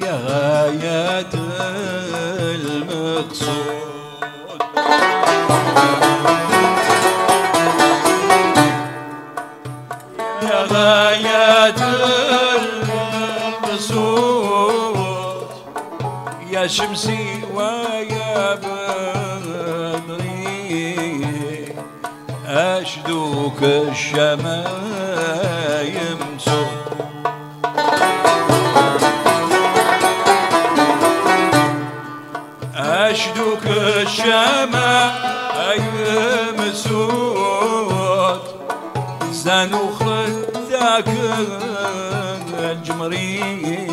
يا غاية المقصود يا غاية المقصود يا شمسي ويا بدري أشدوك الشمايم سود أشدوك الشمايم سود زانو خداك الجمري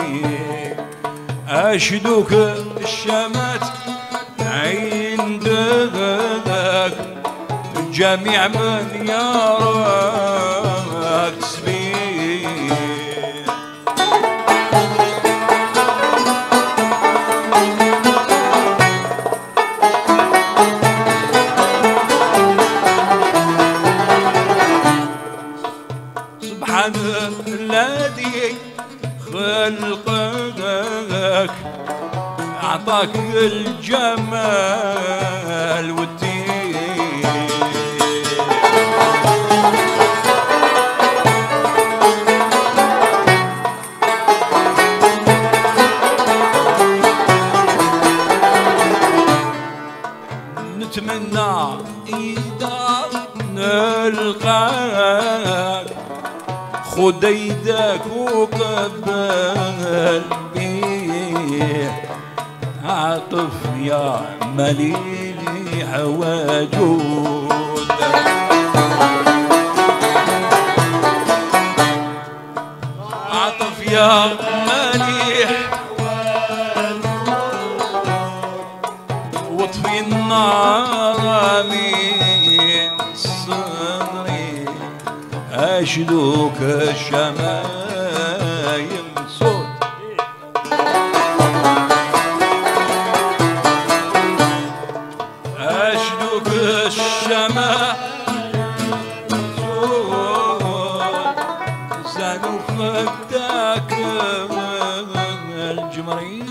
أشدوك الشمات عندك جميع من يراك سبيل سبحان الذي خلقك أعطاك الجمال والدين نتمنى إذا نلقاك خد ايدك وقبل بيه عاطف يا مليح وجودك عاطف يا مليح واطفي النار من صدري أشدوك الشمايم صوت أشدوك الشمايم صوت زانو خداك الجمري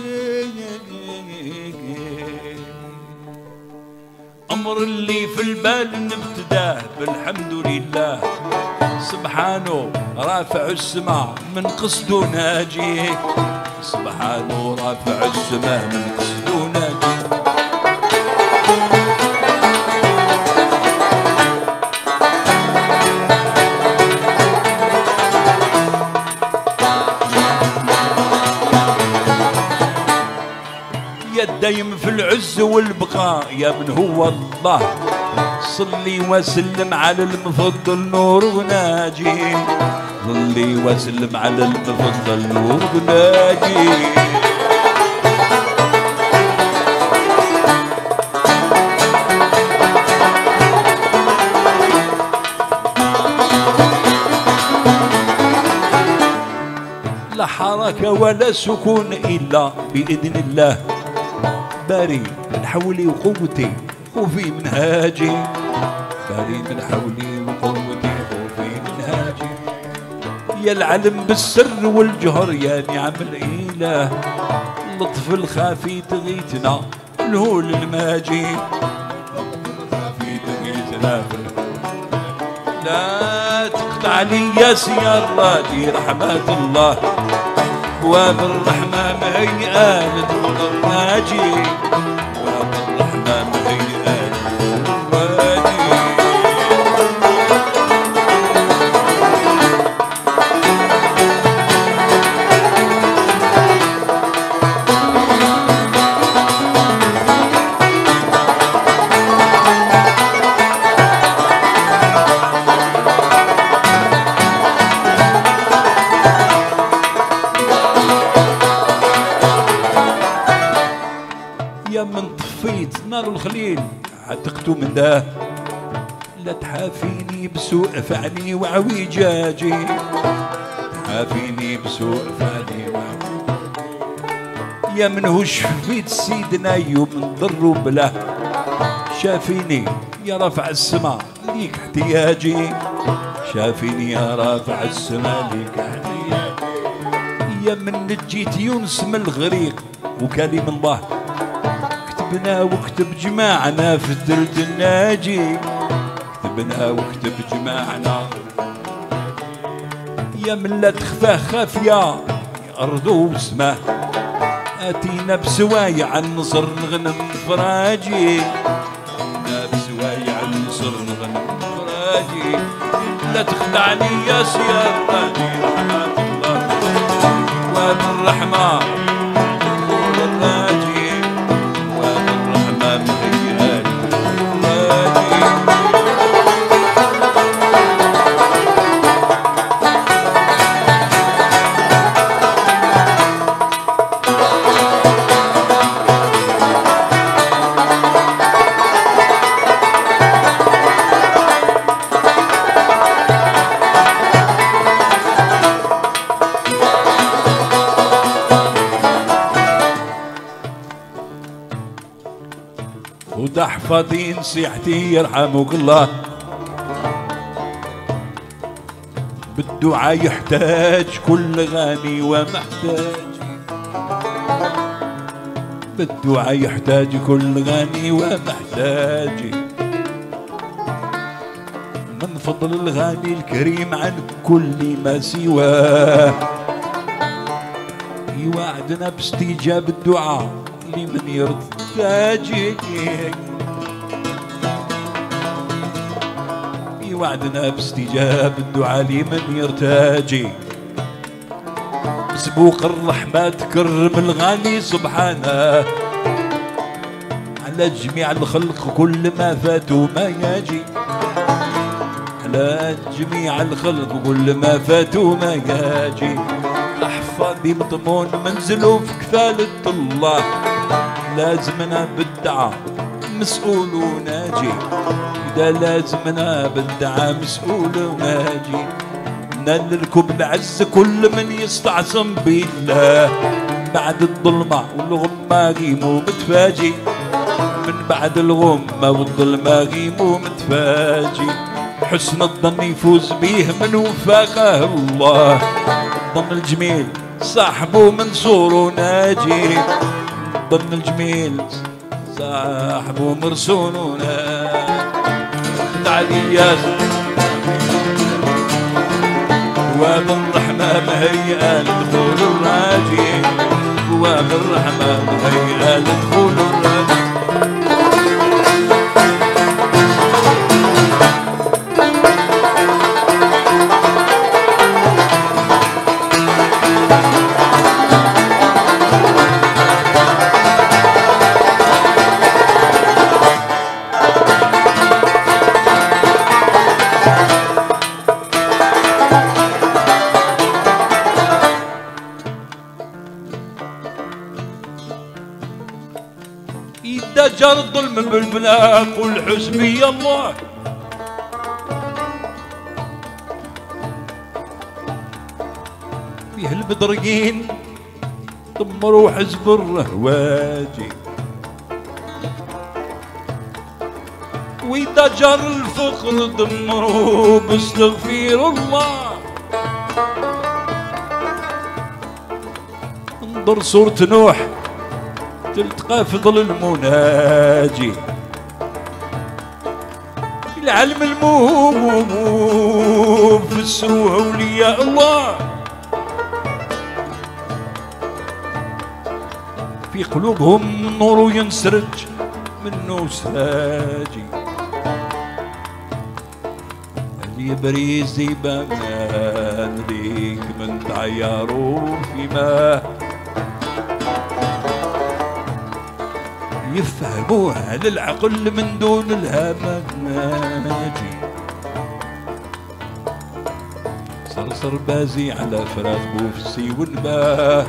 أمر اللي في البال نبتداه بالحمد لله سبحانه رافع السماء من قصده ناجي سبحانه رافع السماء من قصده ناجي يا الدايم في العز والبقاء يا من هو الله صلي وسلم على المفضل نور وناجي صلي وسلم على المفضل نور وناجي لا حركة ولا سكون إلا بإذن الله باري من حولي وقوتي خوفي من هاجي باري من حولي وقوتي خوفي من هاجي يا العلم بالسر والجهر يا نعم الإله اللطف الخافي تغيتنا الهول الماجي الخافي تغيتنا لا تقطع لي يا سيارة دي رحمة الله وبالرحمة مهيئة لدخول الناجي وبالرحمة مهيئة لدخول الناجي يا من طفيت نار الخليل عتقتو من ده لا تحافيني بسوء فعلي وعويجاجي تحافيني بسوء فعلي وعويجاجي يا من هو شفيت سيدنا أيوب من ضر وبلا شافيني يا رافع السماء ليك احتياجي شافيني يا رافع السماء ليك احتياجي يا من نجيت يونس من الغريق وكلم الله كتبنا وكتب جماعنا في الثلج الناجي كتبنا وكتب جماعنا يا من لا تخفى خافية أرض وسماه آتينا بسوايع النصر نغنم فراجي بسوايع النصر نغنم فراجي لا تخدعني يا سيادتي رحمة الله وبالرحمة والراجي وبالرحمة مهيئة الراجي وتحفظي نصيحتي يرحمك الله بالدعاء يحتاج كل غني ومحتاج بالدعاء يحتاج كل غني ومحتاج من فضل الغني الكريم عن كل ما سواه يوعدنا باستجاب الدعاء لمن يرتاجي يوعدنا باستجاب الدعاء لمن يرتاجي بسبوق الرحمة تكرم الغني سبحانه على جميع الخلق كل ما فاتوا ما يجي على جميع الخلق كل ما فاتوا ما يجي أحفادي مضمون منزله في كفالة الله لازمنا بالدعاء مسؤول وناجي إذا لازمنا بالدعاء مسؤول وناجي نلكم العز كل من يستعصم بالله بعد الظلمة والغمة غيمو متفاجي من بعد الغمة والظلمة غيمو متفاجي حسن الظن يفوز بيه من وفاقه الله ظن الجميل صاحبه منصور وناجي ظن الجميل صاحبه مرسول وناجي عليا وبالرحمة مهيئة لدخول الراجي وبالرحمة مهيئة لدخول الراجي إذا جر الظلم بالبلاق والحسبي الله فيه البدريين دمروا حزب الرهواجي وإذا جر الفقر دمروا باستغفير الله انظر صورة نوح تلتقى في ظل المناجي العلم الموهوب في السوء أولياء الله في قلوبهم النور ينسرج منه ساجي اللي بريزي بمان ليك من تعياروا فيما يفهموها للعقل من دون الهمج ناجي صرصر بازي على فراغ بوفسي ونباه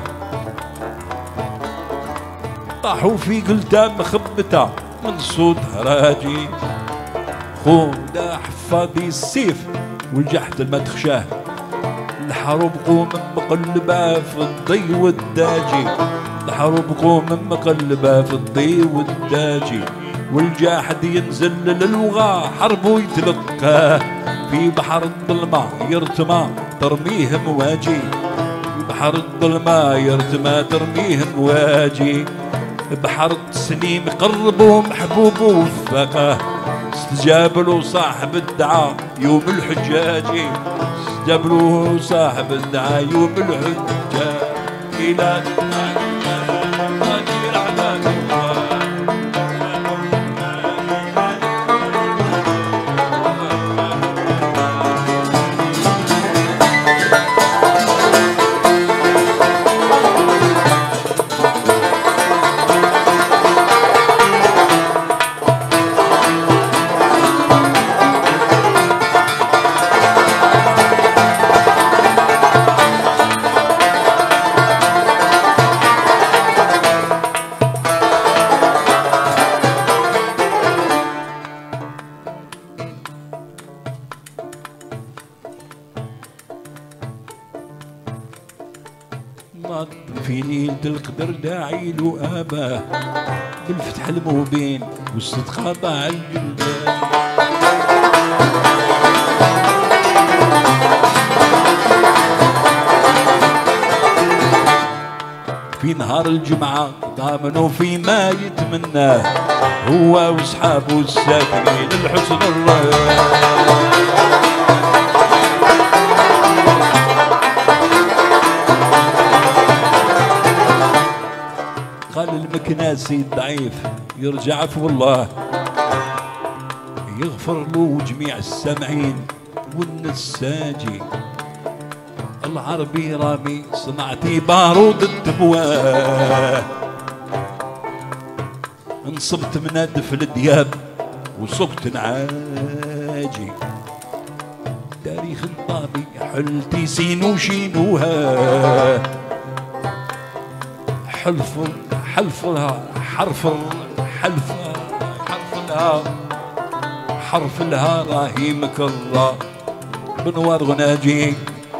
طاحوا في قلتا مخبتا من صوت هراجي خودا حفاظي السيف والجحد ما تخشاه الحروب قوم مقلبة في الضي والداجي الحروب قوم مقلبة في الضي والداجي والجاحد ينزل للوغى حربه يتلقاه في بحر الظلمة يرتمى ترميه مواجي بحر الظلمة يرتمى ترميه مواجي، بحر التسليم قربوا محبوبه وفقه، استجاب له صاحب الدعاء يوم الحجاجي، استجاب له صاحب الدعاء يوم الحجاجي. إلى في ليلة القدر داعي له آباه، بالفتح المبين والصدق ضاع الجلدان. في نهار الجمعة ضامنوا فيما يتمناه، هو واصحابه الساكنين الحسن الريان. قال المكناسي الضعيف يرجع في الله، يغفر له جميع السامعين والنساجي. العربي رامي صنعتي بارود الدبواه، انصبت منادف الدياب وصبت نعاجي. تاريخ الطابي حلتي سينو شينوها، حرف لها راهي مكرة بنوار غناجي.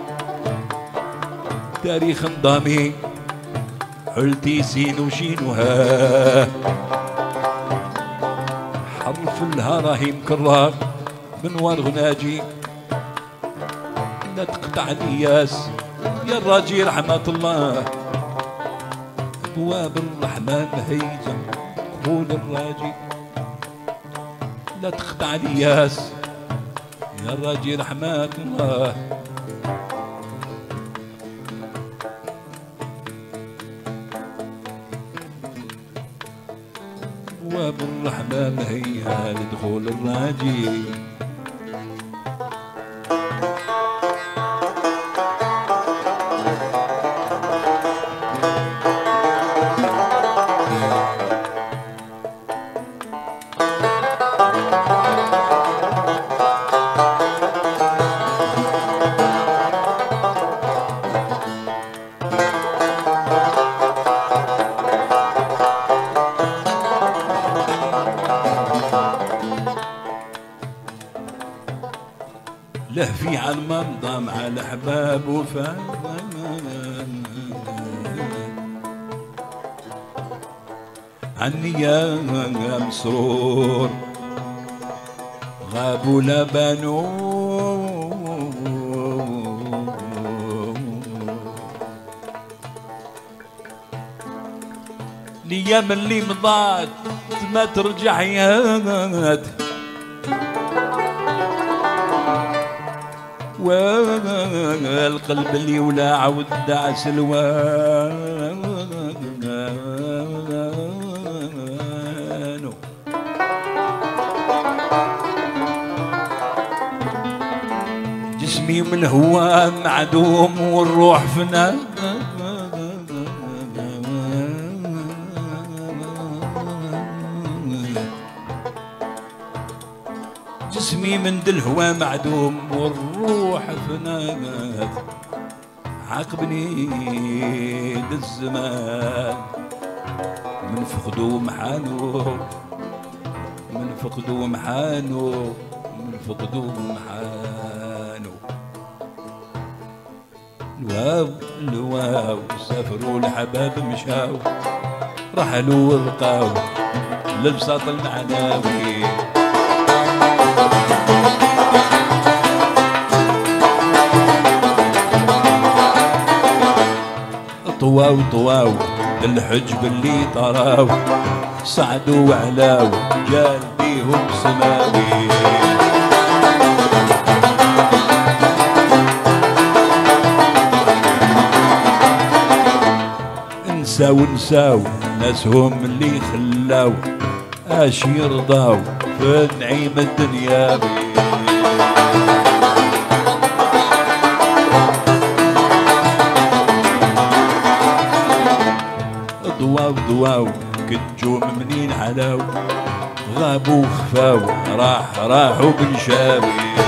تاريخ نظامي حلتي سين وشينوها، حرف لها راهي مكرة بنوار غناجي. لا تقطع الياس يا الراجي رحمة الله، أبواب الرحمن هيجة قبول الراجي. لا تقطع الياس يا الراجي رحمة الله، أبواب الرحمن هيجة لدخول الراجي. لهفي على المرضى مع الأحباب وفاء، عني يا مسرور غابوا لبنوا، الأيام اللي مضات ما ترجع ياد، والقلب اللي ولع ودع سلوانه. جسمي من هو معدوم والروح فنان، جسمي من دلهوى معدوم والروح فنانات. عاقبني للزمان من فقدو محانو، من فقدو محانو، من فقدو محانو. الواو الواو سافروا الحباب مشاو، رحلوا ولقاو للبساط المعناوي. ضواو ضواو الحجب اللي طراو صعدوا وعلاو جال بيهم سماوي نساو نساو ناسهم اللي خلاو اش يرضاو في النعيم الدنياوي ضواو ضواو كتجوم منين علاو غابوا خفاو راحوا بالشاوي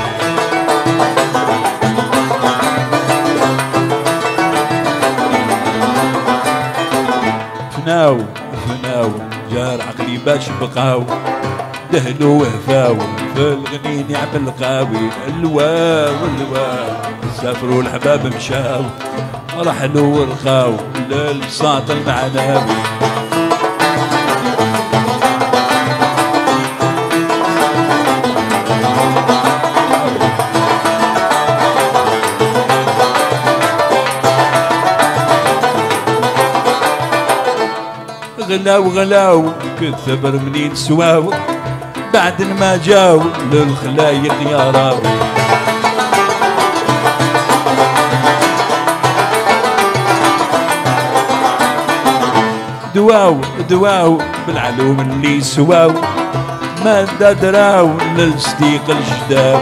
فناو جار عقلي باش بقاو دهنوا وهفاو في الغنين يعمل قاوي الواو سافروا الحباب مشاو رحلوا ورقاو للبساط المعناوي غلاو كثبر منين سواو بعد ما جاو للخلايق يا راوي دواو بالعلوم اللي سواو ما دراو للصديق الجداوي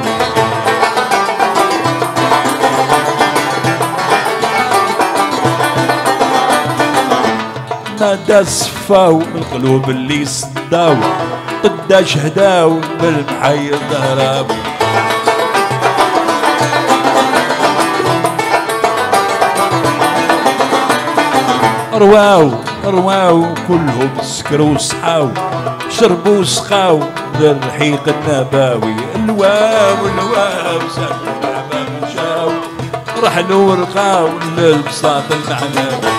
ما صفاو القلوب اللي صداو قداش هداو بالمحي الضهراوي رواو كلهم سكروا وصحاو شربوا وسقاو للرحيق النباوي الواو سافروا الحباب مشاو رحلوا ورقاو للبساط المعناوي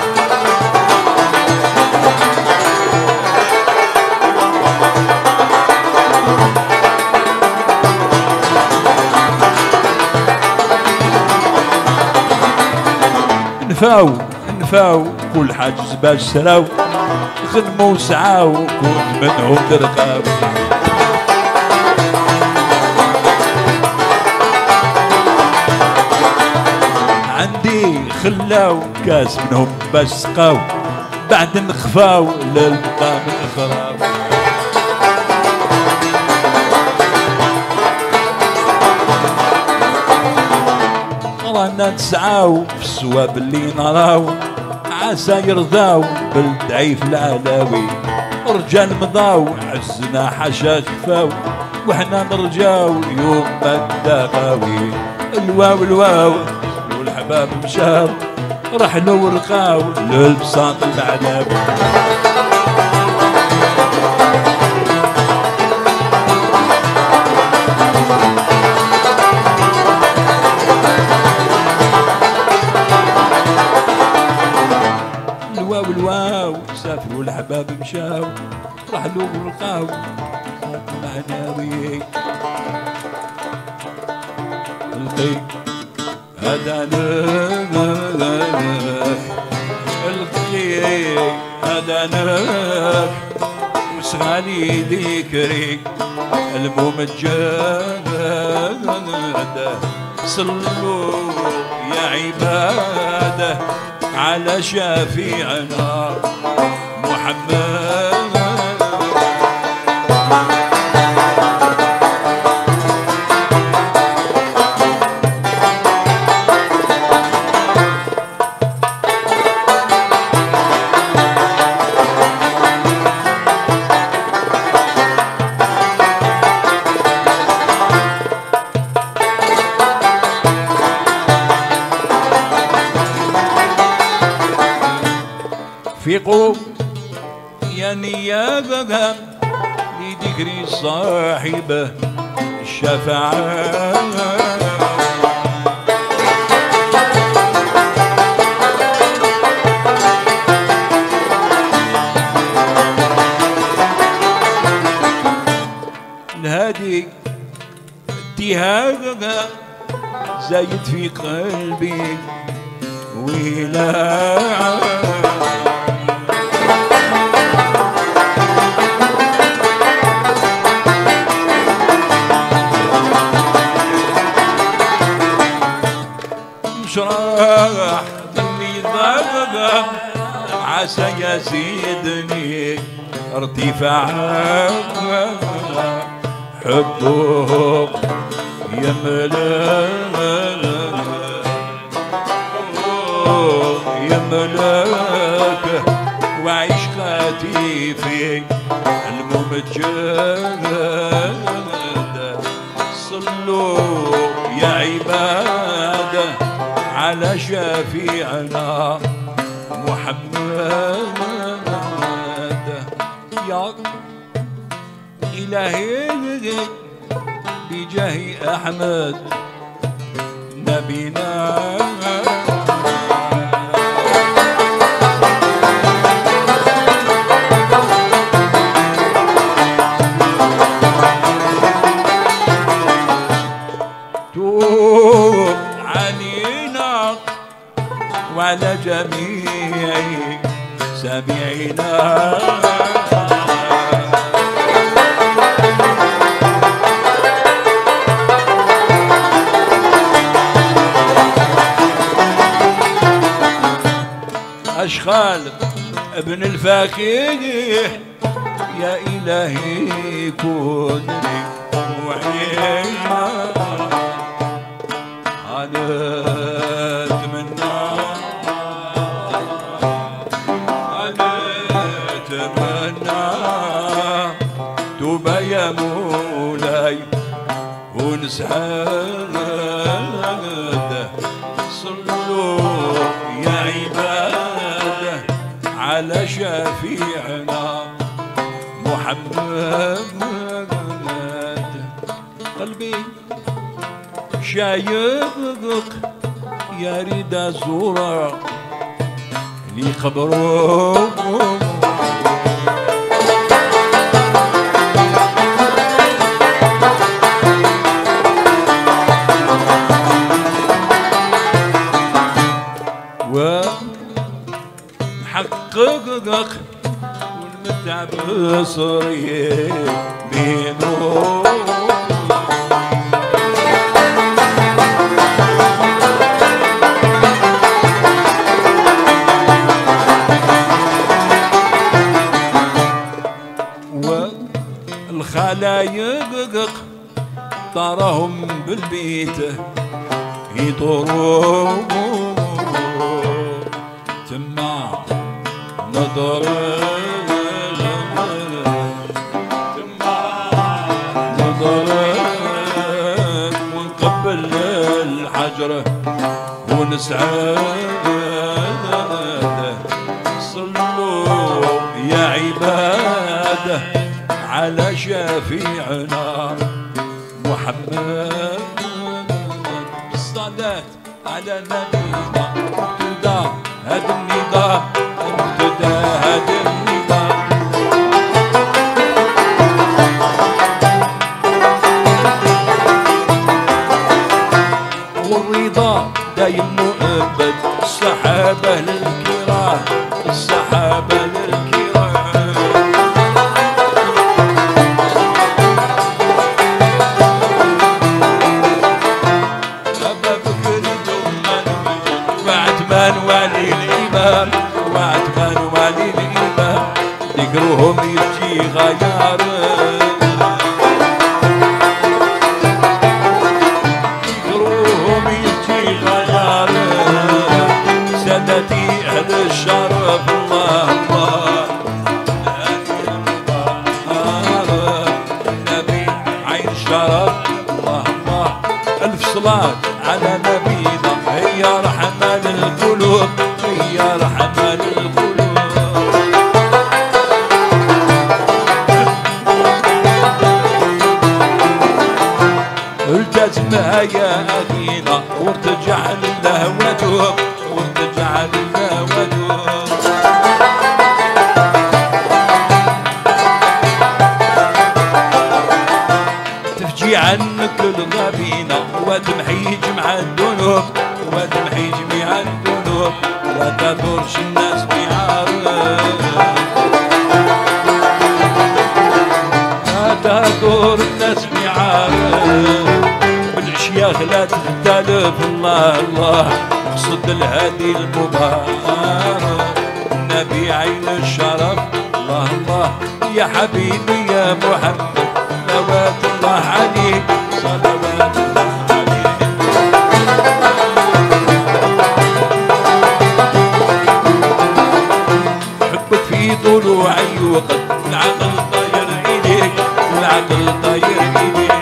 نفاو كل حاجز باش سراو خدموا وسعاو كون منهم ترقاو عندي خلاو كاس منهم باش سقاو بعد نخفاو للمقام الاخراو رانا نسعاو في الصواب اللي نراو عسى يرضاو بالضعيف العلاوي رجال مضاو عزنا حاشا خفاو وحنا نرجاو يوم ما الدقاوي الواو والحباب مشاو رحلوا ورقاو للبساط المعناوي الواو سافروا الحباب مشاو رحلوا ورقاو معناوي القي هذا القي هذا وسغالي ذكري الممجد صلوا يا عباده على شفيعنا محمد فيقوا يا نيابة لذكر صاحبه الشفاعة الهادي اتهاقها زايد في قلبي ويلا مشراح ظني ضربه عسى يزيدني ارتفاع حبه يملك وعشقتي في الممجد صلوا يا عباده على شفيعنا محمد يا إلهي بجاه أحمد نبينا توب علينا وعلى جميع سامعينا أشخال ابن الفقيه يا إلهي كوني وعينا أنا أتمنى توبة يا مولاي ونسعد صلوا يا عباده على شفيعنا محمد قلبي شايفك يا ريد الزورة لي خبروك ونحققك والمتعب صريح بينه والخلايق طارهم بالبيت يطوروا تما نظر ونقبل الحجر ونسعد صلوا يا عباده على شفيعنا محمد الصلاة على نبينا ابتدى هذا النداء ابتدى هذا النداء والرضا دايم مؤبد الصحابة للكرام الصحابة للكرام أبا بكر دوما وعثمان ولي الإمام وعثمان ولي الإمام ذكرهم يبكي غيار سادتي أهل الشرف الله الله النبي عين الشرف الله الله ألف صلاة على نبينا هي رحمة للقلوب هي رحمة للقلوب التزمها يا أخينا وارتجع لله وتوب وارتجع لله وتوب تفجي عنك الغبينة وتمحي جمع الذنوب وتمحي جميع الذنوب لا تدورش الناس بعارف، لا تدور الناس بعارف، بالعشية لا تختلف. الله الله مقصود الهادي المبارك، النبي عين الشرف. الله الله يا حبيبي يا محمد، صلوات الله عليك، صلوات الله عليك. حبك في ضلوعي وقد العقل طاير إليك، العقل طاير إليك.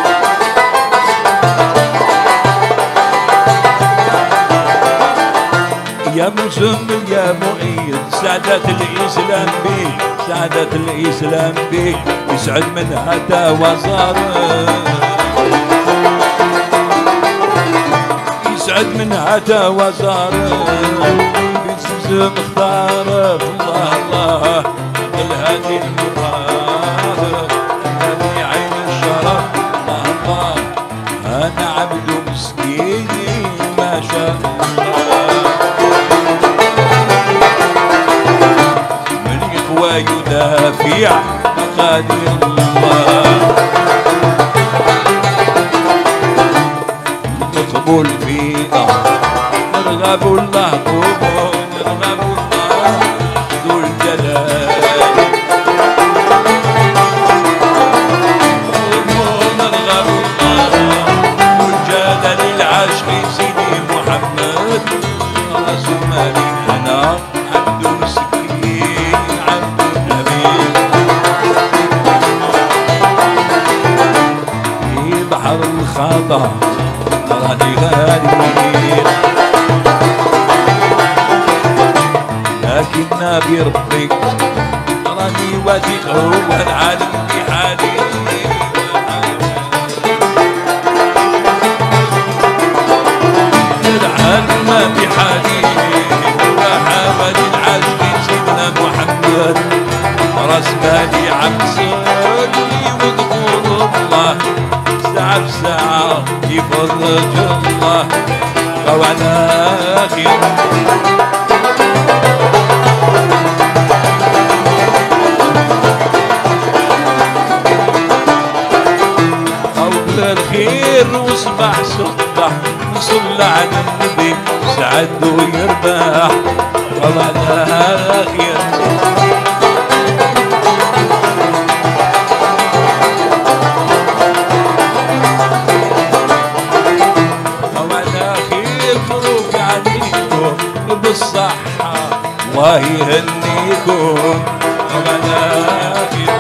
يا مزمل يا مؤيد، سعادة الإسلام بيك، سعادة الإسلام بيك، يسعد من هدى وزاره، يسعد من هدى وزاره، بزمزم اختاره. الله الله الهادي المبارك، الهادي عين الشرف. الله الله أنا عبد مسكين ما شاء الله، ويدافع مقادير الله، مقبول فينا نرغب الله، قبول نرغب الله ذو الجلال، نرغب الله ذو الجلال، العاشق سيدي محمد رسول مالكنا عبد مسكين، بحر الخطا راني غريب، لكن بربي راني واثق هو العالم بحالي، العالم بحالي، وحاول العاشق سيدنا محمد راس مالي عبسني، وذكور الله ساعة بساعة يفرج الله وعلى خير. قول الخير وصبح صبح نصلى على النبي، سعد ويربح وعلى خير. بالصحة الله يهنيكم ومناكب.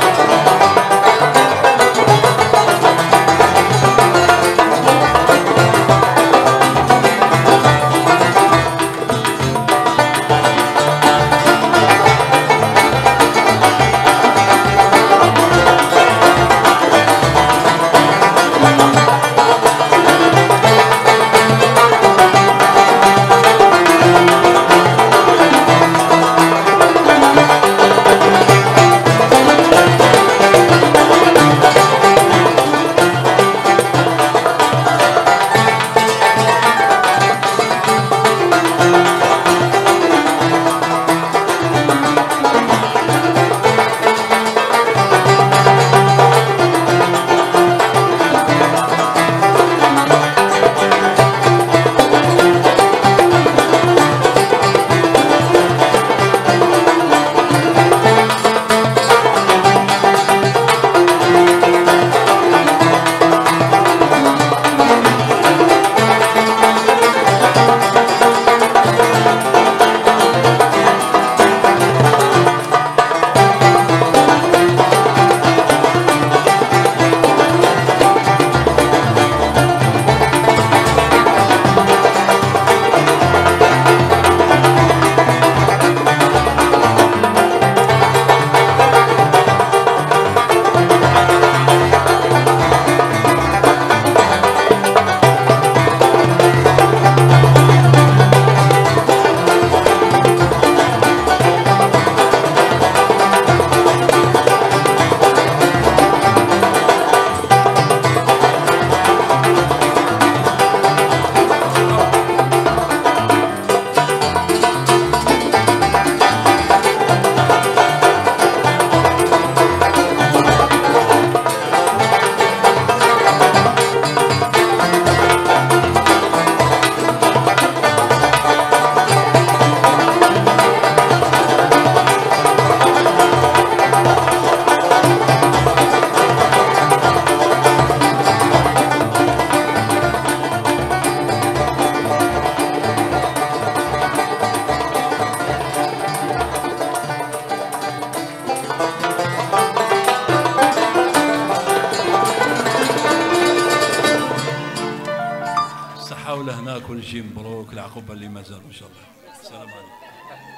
كل شيء مبروك، العقوبه اللي ما زالوا ان شاء الله. السلام عليكم.